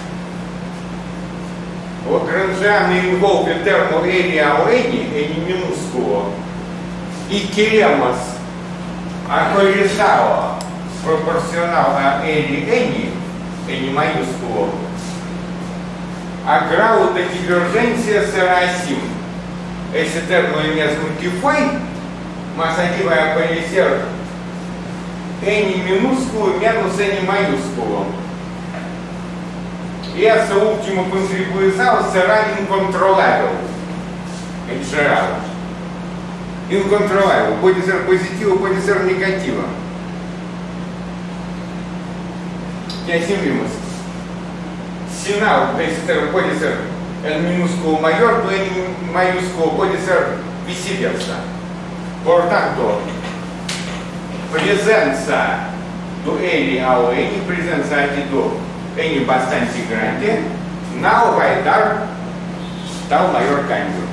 [SPEAKER 1] o Lagrangiano envolve o termo L ao N, N minúsculo, e queremos a correção proporcional a L N, N maiúsculo, a grau de divergência será assim. Esse termo é o mesmo que foi, mas aqui vai aparecer N minúsculo menos N maiúsculo. E essa última contribuição será incontrolável, em geral. Incontrolável, pode ser positiva, pode ser negativa. E assim vimos. Sinal desse termo pode ser N minúsculo maior do N maiúsculo, pode ser vice-versa. Portanto, presença do L ao N, presença aqui do N bastante grande, não vai dar tal maior câmbio.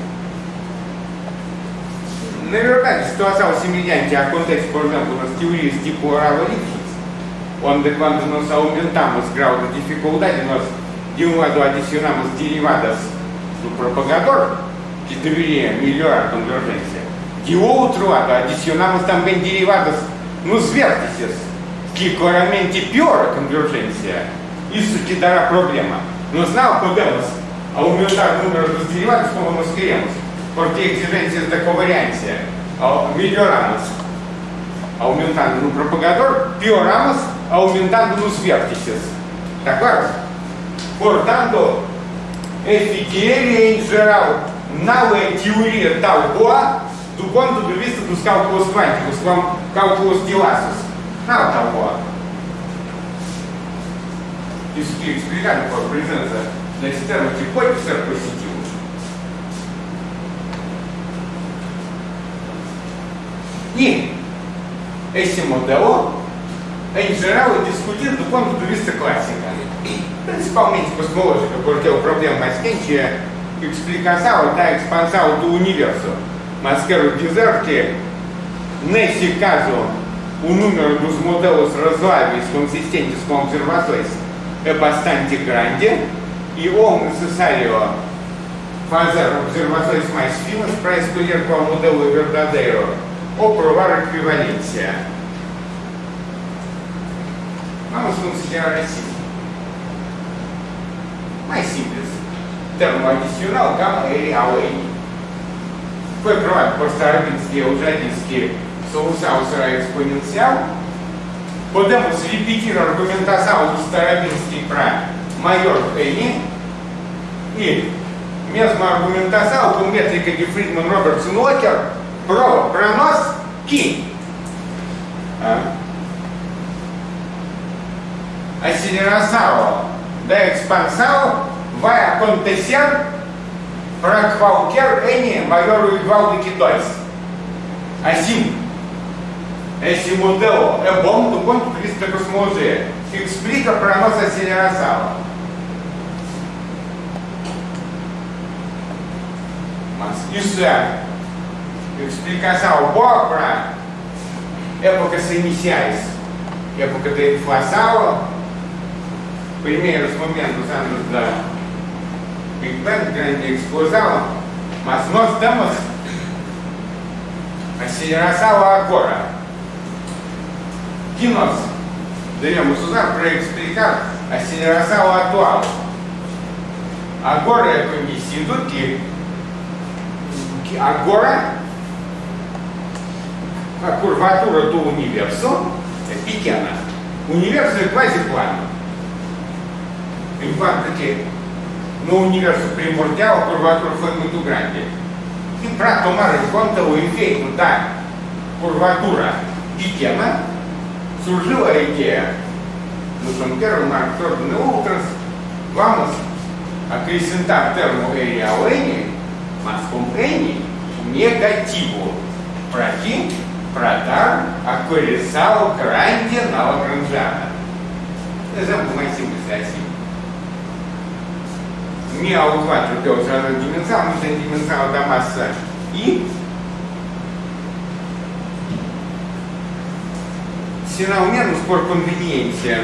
[SPEAKER 1] Na verdade, situação semelhante acontece, por exemplo, nas teorias tipo oral-Lipschitz, onde quando nós aumentamos o grau de dificuldade, nós de um lado adicionamos derivadas do propagador, que deveria melhorar a convergência. De outro lado, adicionamos também derivadas nos vértices, que claramente piora a convergência. Isso que dará problema. Nós não podemos aumentar o número dos derivados como nós queremos, porque exigências da covariância melhoramos aumentando no propagador, pioramos aumentando nos vértices. Está claro? Portanto, F de L em geral não é teoria tal boa do ponto de vista dos cálculos quânticos, cálculos de laços. Não tal boa. Isso que explicar por presença desse termo que pode ser positivo. E esse modelo, em geral, é discutido do ponto de vista clássico, principalmente cosmológico, porque o problema mais quente é a explicação da expansão do universo. Mas quero dizer que, nesse caso, o número dos modelos razoáveis consistentes com observações é bastante grande e ou necessário fazer observações mais finas para escolher qual modelo é verdadeiro ou provar a equivalência. Vamos considerar assim. Mais simples. Termo adicional gama L ao N. Foi provado por Starobinsky, eu já disse que a solução será exponencial. Podemos repetir a argumentação do Starobinsky para maior N e mesma argumentação com métrica de Friedman, Robertson, Locker prova para nós que ah, a aceleração da expansão vai acontecer para qualquer N maior ou igual do que dois. Assim, esse modelo é bom do ponto de vista da cosmologia, que explica para a nossa aceleração. Mas isso é explicação boa para épocas iniciais, época da inflação, primeiros momentos anos da Big Bang, grande explosão, mas nós temos aceleração agora, que nós devemos usar para explicar a aceleração atual. Agora é conhecido que, que agora a curvatura do universo é pequena. O universo é quase plano. Enquanto que no universo primordial a curvatura foi muito grande. E para tomar em conta o efeito da curvatura pequena, surgiu a ideia no fronteiro marcador de outras, vamos acrescentar termo real N, mas com N negativo. Para quê? Para dar a correção grande na Lagrangiana. Exemplo mais simples é assim. Mi ao quatro, que é outra dimensão, mas tem dimensão da massa I. Se não menos por conveniência,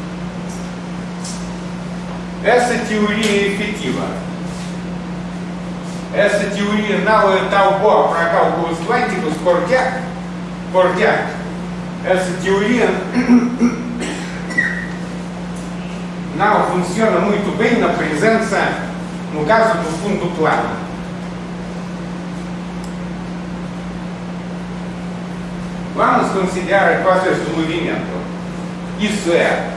[SPEAKER 1] essa teoria é efetiva. Essa teoria não é tão boa para cálculos quânticos, porque, porque essa teoria não funciona muito bem na presença, no caso do fundo plano. Vamos considerar equações do movimento. Isso é,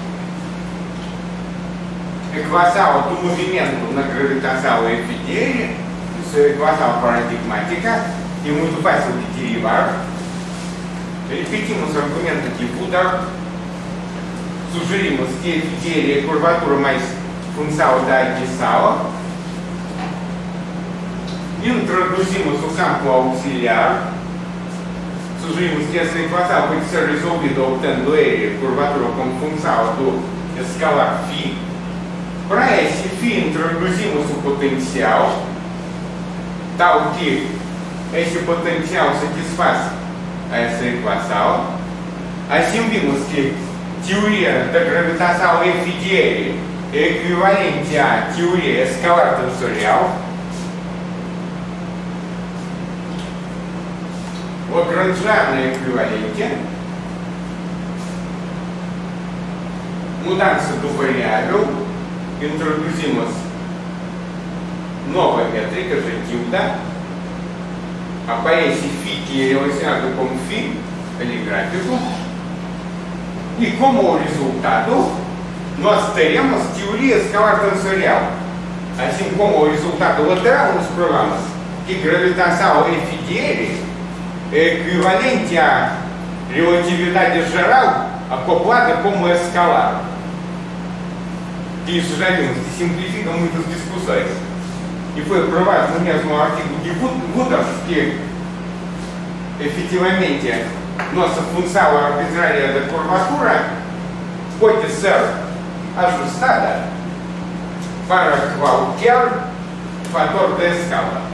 [SPEAKER 1] equação do movimento na gravitação F dele. Isso é equação paradigmática e muito fácil de derivar. Repetimos o argumento de Buda. Sugerimos que F dele é a curvatura mais função da adição. Introduzimos o campo auxiliar. Sugerimos que essa equação pode ser resolvida obtendo ele, curvatura como função do escalar φ. Para esse φ introduzimos o potencial, tal que esse potencial satisfaz essa equação. Assim vimos que a teoria da gravitação F dele é equivalente à teoria escalar tensorial. O Lagrangiano é equivalente. Mudança do variável. Introduzimos nova métrica, já tilda. Aparece φ que é relacionado com φ, ali gráfico. E como resultado, nós teremos teoria escalar tensorial. Assim como o resultado lateral nos programas, que gravitação F dele é equivalente à relatividade geral acoplada como escalar. Isso já vimos que simplifica muitas discussões. E foi provado no mesmo artigo de Buda que, efetivamente, nossa função arbitrária da curvatura pode ser ajustada para qualquer fator da escala.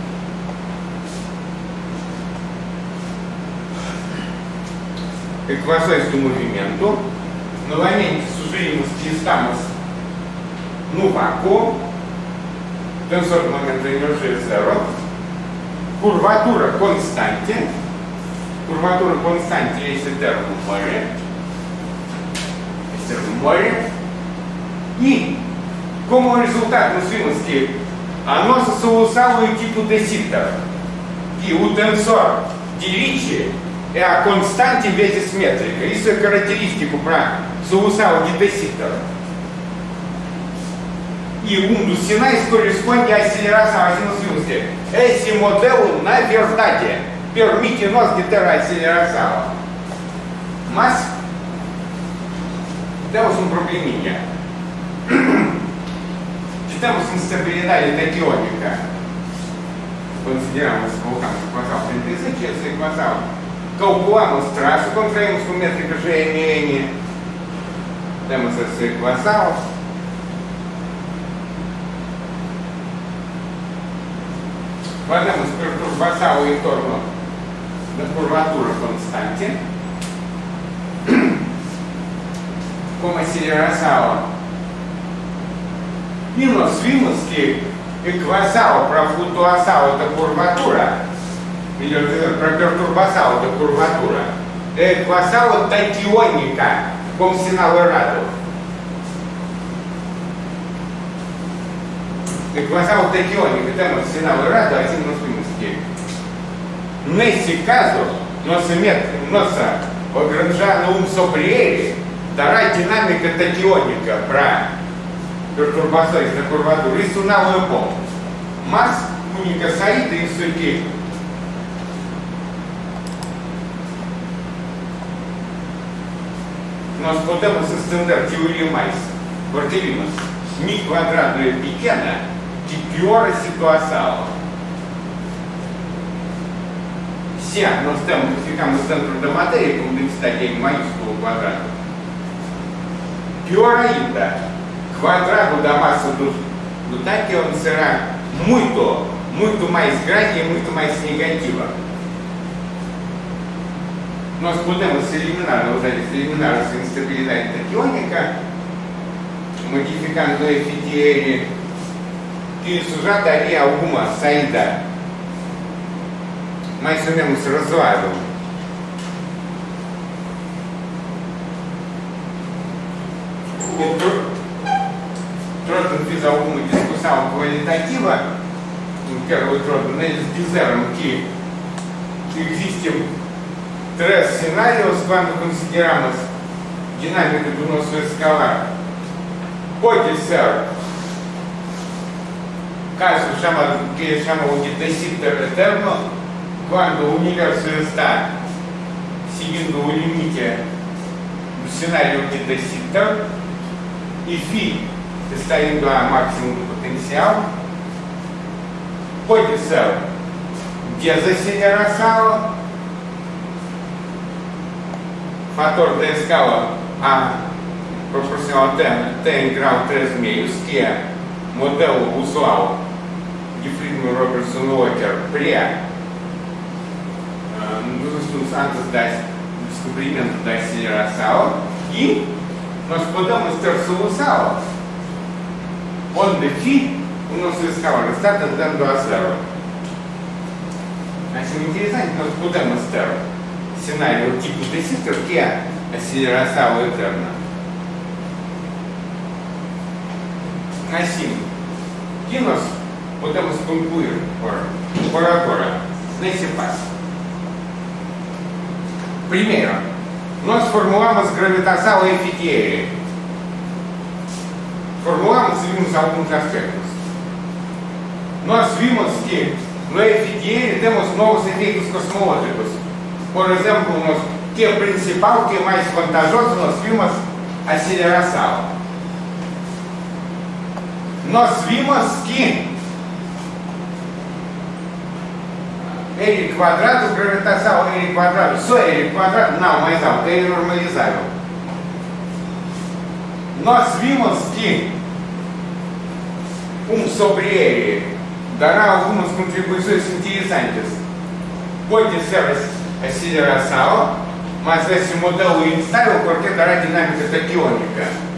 [SPEAKER 1] Equações do movimento. Novamente sugerimos que estamos no vácuo, tensor de momento de energia zero, curvatura constante, curvatura constante é esse termo morre, esse termo morre, e como resultado nós vimos que a nossa solução é o tipo de Sitter, que o tensor de Ricci é a constante vezes métrica. Isso é característico para solução de de Sitter. E um dos sinais corresponde à aceleração. Assim nós vimos que esse modelo, na verdade, permite nós de ter a aceleração. Mas temos um probleminha. Temos instabilidade tectônica. Consideramos, voltamos à equação trinta e sete, essa equação. Calculamos traço, contraímos com métrica G N N. Temos essa equação. Fazemos perturbação em torno da curvatura constante. Com aceleração. E nós vimos que a equação para a flutuação da curvatura, melhor dizendo, para a perturbação da curvatura, é a equação tachyônica, com sinal errado. A equação tachyônica temos sinal errado, assim nós vimos que, nesse caso, nossa métrica, nossa Lagrangiana um sobre ele, dará dinâmica tachyônica para perturbações da curvatura. Isso não é bom, mas a única saída é isso aqui. nós podemos estender teoria mais. Porque vimos, mi quadrado é pequena, que piora a situação. Se nós temos, ficamos dentro da matéria com densidade em maiúsculo quadrado, pior ainda, quadrado da massa do, do tachyon será muito, muito mais grande e muito mais negativa. Nós podemos eliminar, nós eliminar essa instabilidade tachyônica, modificando o F T L, que isso já daria alguma saída mais ou menos razoável. Trotman fez alguma discussão qualitativa, que era o Trotman, eles disseram que existem três cenários quando consideramos dinâmica do nosso escalar. Pode ser caso chamado, que eles chamam de de Sitter eterno, quando o universo está seguindo o limite do cenário de de Sitter e φ está indo ao máximo do potencial. Pode ser desaceleração, fator da escala A proporcional a t em grau três meios, que é modelo usual de Friedman Robertson Walker pré nos estudos antes do descobrimento da aceleração, e nós podemos ter solução onde φ, o nosso escalar, está tendendo a zero. Mas é interessante, nós podemos ter cenário tipo de Sitter, que é aceleração eterna. Assim, que nós podemos concluir por, por agora nesse passo? Primeiro, nós formulamos gravitação F T L. Formulamos e vimos alguns aspectos. Nós vimos que no F T L temos novos efeitos cosmológicos. Por exemplo, nós, que é principal, que é mais vantajoso, nós vimos aceleração. Nós vimos que L quadrado, gravitação L quadrado, só L quadrado, não, mais alto, L normalizável. Nós vimos que um sobre L dará algumas contribuições interessantes. Pode ser aceleração, mas esse modelo é instável porque dará dinâmica tachyônica.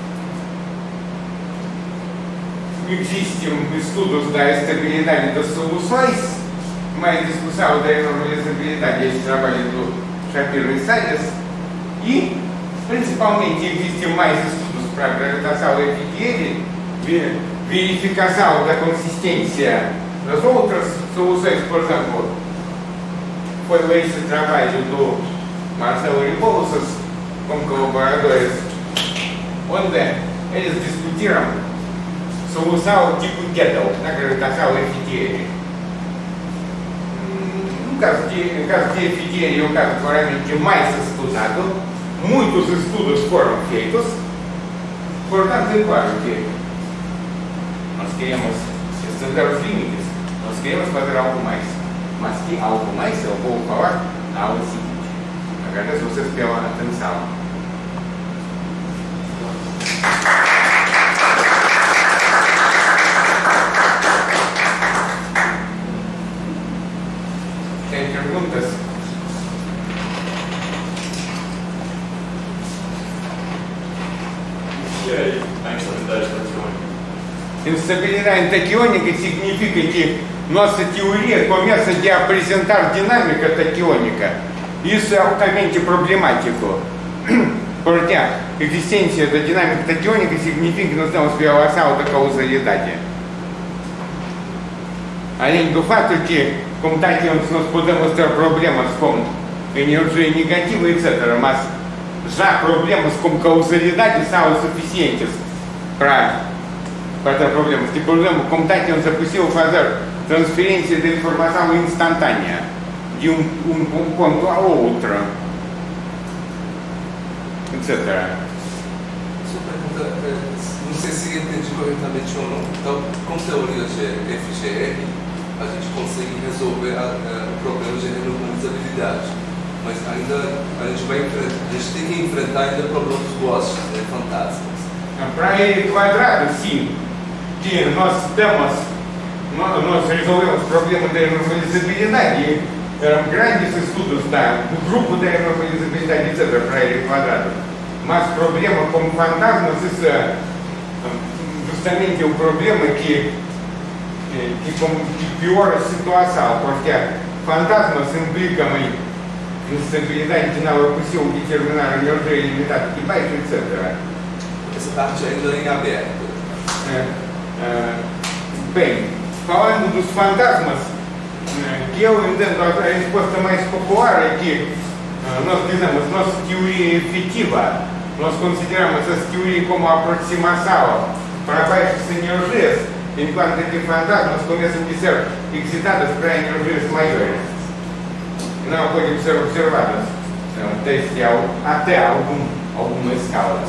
[SPEAKER 1] Existem estudos da estabilidade das soluções, mais discussão da normalizabilidade, esse trabalho do Shapiro e Salles, e principalmente existem mais estudos para gravitação F T L, verificação da consistência das outras soluções. Por exemplo, foi esse trabalho do Marcelo Rebouças com colaboradores, onde eles discutiram solução tipo Gödel na gravitação F T L. No caso de, no caso de F T L, é o caso claramente mais estudado, muitos estudos foram feitos, portanto é claro que nós queremos estender os limites, nós queremos fazer algo mais, mas que algo mais eu vou falar na aula seguinte. Agradeço vocês pela atenção. Tem perguntas?
[SPEAKER 3] E aí, a instabilidade tachyônica?
[SPEAKER 1] Instabilidade tachyônica significa que nossa teoria começa a apresentar dinâmica tachyônica. Isso é altamente problemático. Porque a existência da dinâmica tachyônica significa que nós temos violação da causalidade. Além do fato que, como tachyons, nós podemos ter problemas com energia negativa, etcétera. Mas já problemas com causalidade são suficientes para, para ter problemas. Tipo, por exemplo, com tachyons é possível fazer transferência de informação instantânea de um, um, um ponto a outro. etcétera.
[SPEAKER 4] Sua pergunta, não sei se entendi corretamente ou não. Então, com teoria de F G R, a gente consegue resolver a, a, o problema de renomabilidade. Mas ainda a gente vai enfrentar, a gente tem que enfrentar ainda o problema dos gostos, né, fantasmas.
[SPEAKER 1] Para ele quadrado, sim, que nós temos, nós, nós resolvemos o problema da renomabilidade. Eram grandes estudos da, do grupo da renomabilidade, etcétera, para ele quadrado. Mas o problema com fantasmas, isso é justamente o problema que, que, que, que piora a situação, porque fantasmas implicam em instabilidade não é possível determinar a energia ilimitada de baixo, etcétera.
[SPEAKER 4] Essa parte ainda é em aberto.
[SPEAKER 1] É, é, bem, falando dos fantasmas, que eu entendo a resposta mais popular é que nós dizemos, nossa teoria efetiva, nós consideramos essa teoria como aproximação para baixas energias, enquanto que fantasmas começam a ser excitadas para energias maiores. Não podem ser observadas desde até algum, algumas escalas.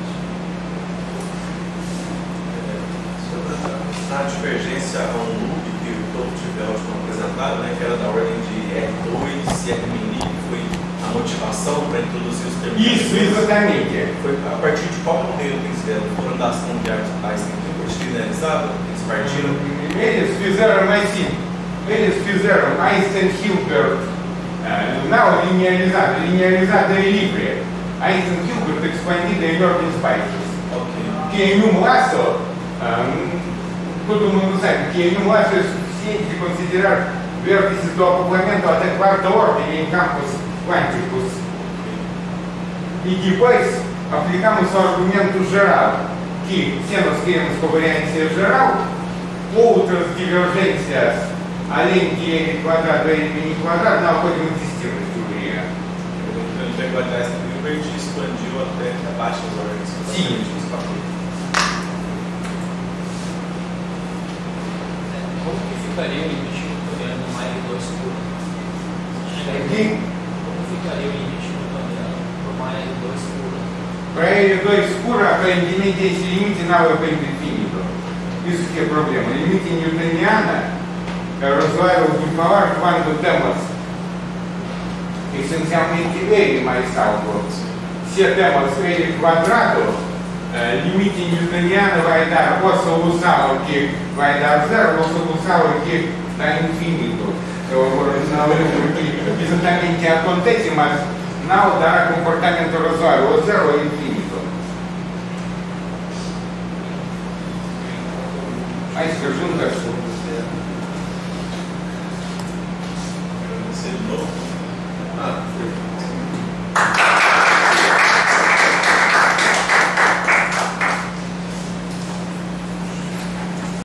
[SPEAKER 3] Na divergência a um loop que o topo de Belt foi apresentado, né, que era da ordem de R dois e R mini, que foi a motivação para introduzir os termos.
[SPEAKER 1] Isso, exatamente.
[SPEAKER 3] Foi a partir de qual modelo que eles fizeram? Foram da ação de Einstein que linearizada? Eles partiram?
[SPEAKER 1] Eles fizeram mais sim. Eles fizeram Einstein-Hilbert, uh, não linearizada, linearizada é livre. Einstein-Hilbert expandida em ordens baixas.
[SPEAKER 3] Ok.
[SPEAKER 1] Que em um laço, um, todo mundo sabe que em um laço é suficiente de considerar vértices do acoplamento até quarta ordem em campos quânticos. E depois aplicamos o argumento geral, que se nós queremos covariância geral, outras divergências além de N quadrado e N quadrado não podem existir na teoria.
[SPEAKER 3] Ele pegou a Einstein Hilbert e expandiu até abaixo das ordens.
[SPEAKER 1] Sim.
[SPEAKER 5] Como que ficaria o limite numa L dois pura?
[SPEAKER 1] Aqui,
[SPEAKER 5] Como ficaria o limite por uma L dois pura?
[SPEAKER 1] para L dois pura, aparentemente esse limite não é bem definido. Isso que é o problema. O limite newtoniano é razoável de falar quando temos essencialmente L mais algo. Se temos L quadrado, o limite newtoniano vai dar ou solução que vai dar zero, ou solução que dá infinito. Eu agora não lembro o que exatamente acontece, mas não dará comportamento razoável, ou zero ou infinito. Mais perguntas?
[SPEAKER 3] Você de novo?
[SPEAKER 4] Ah,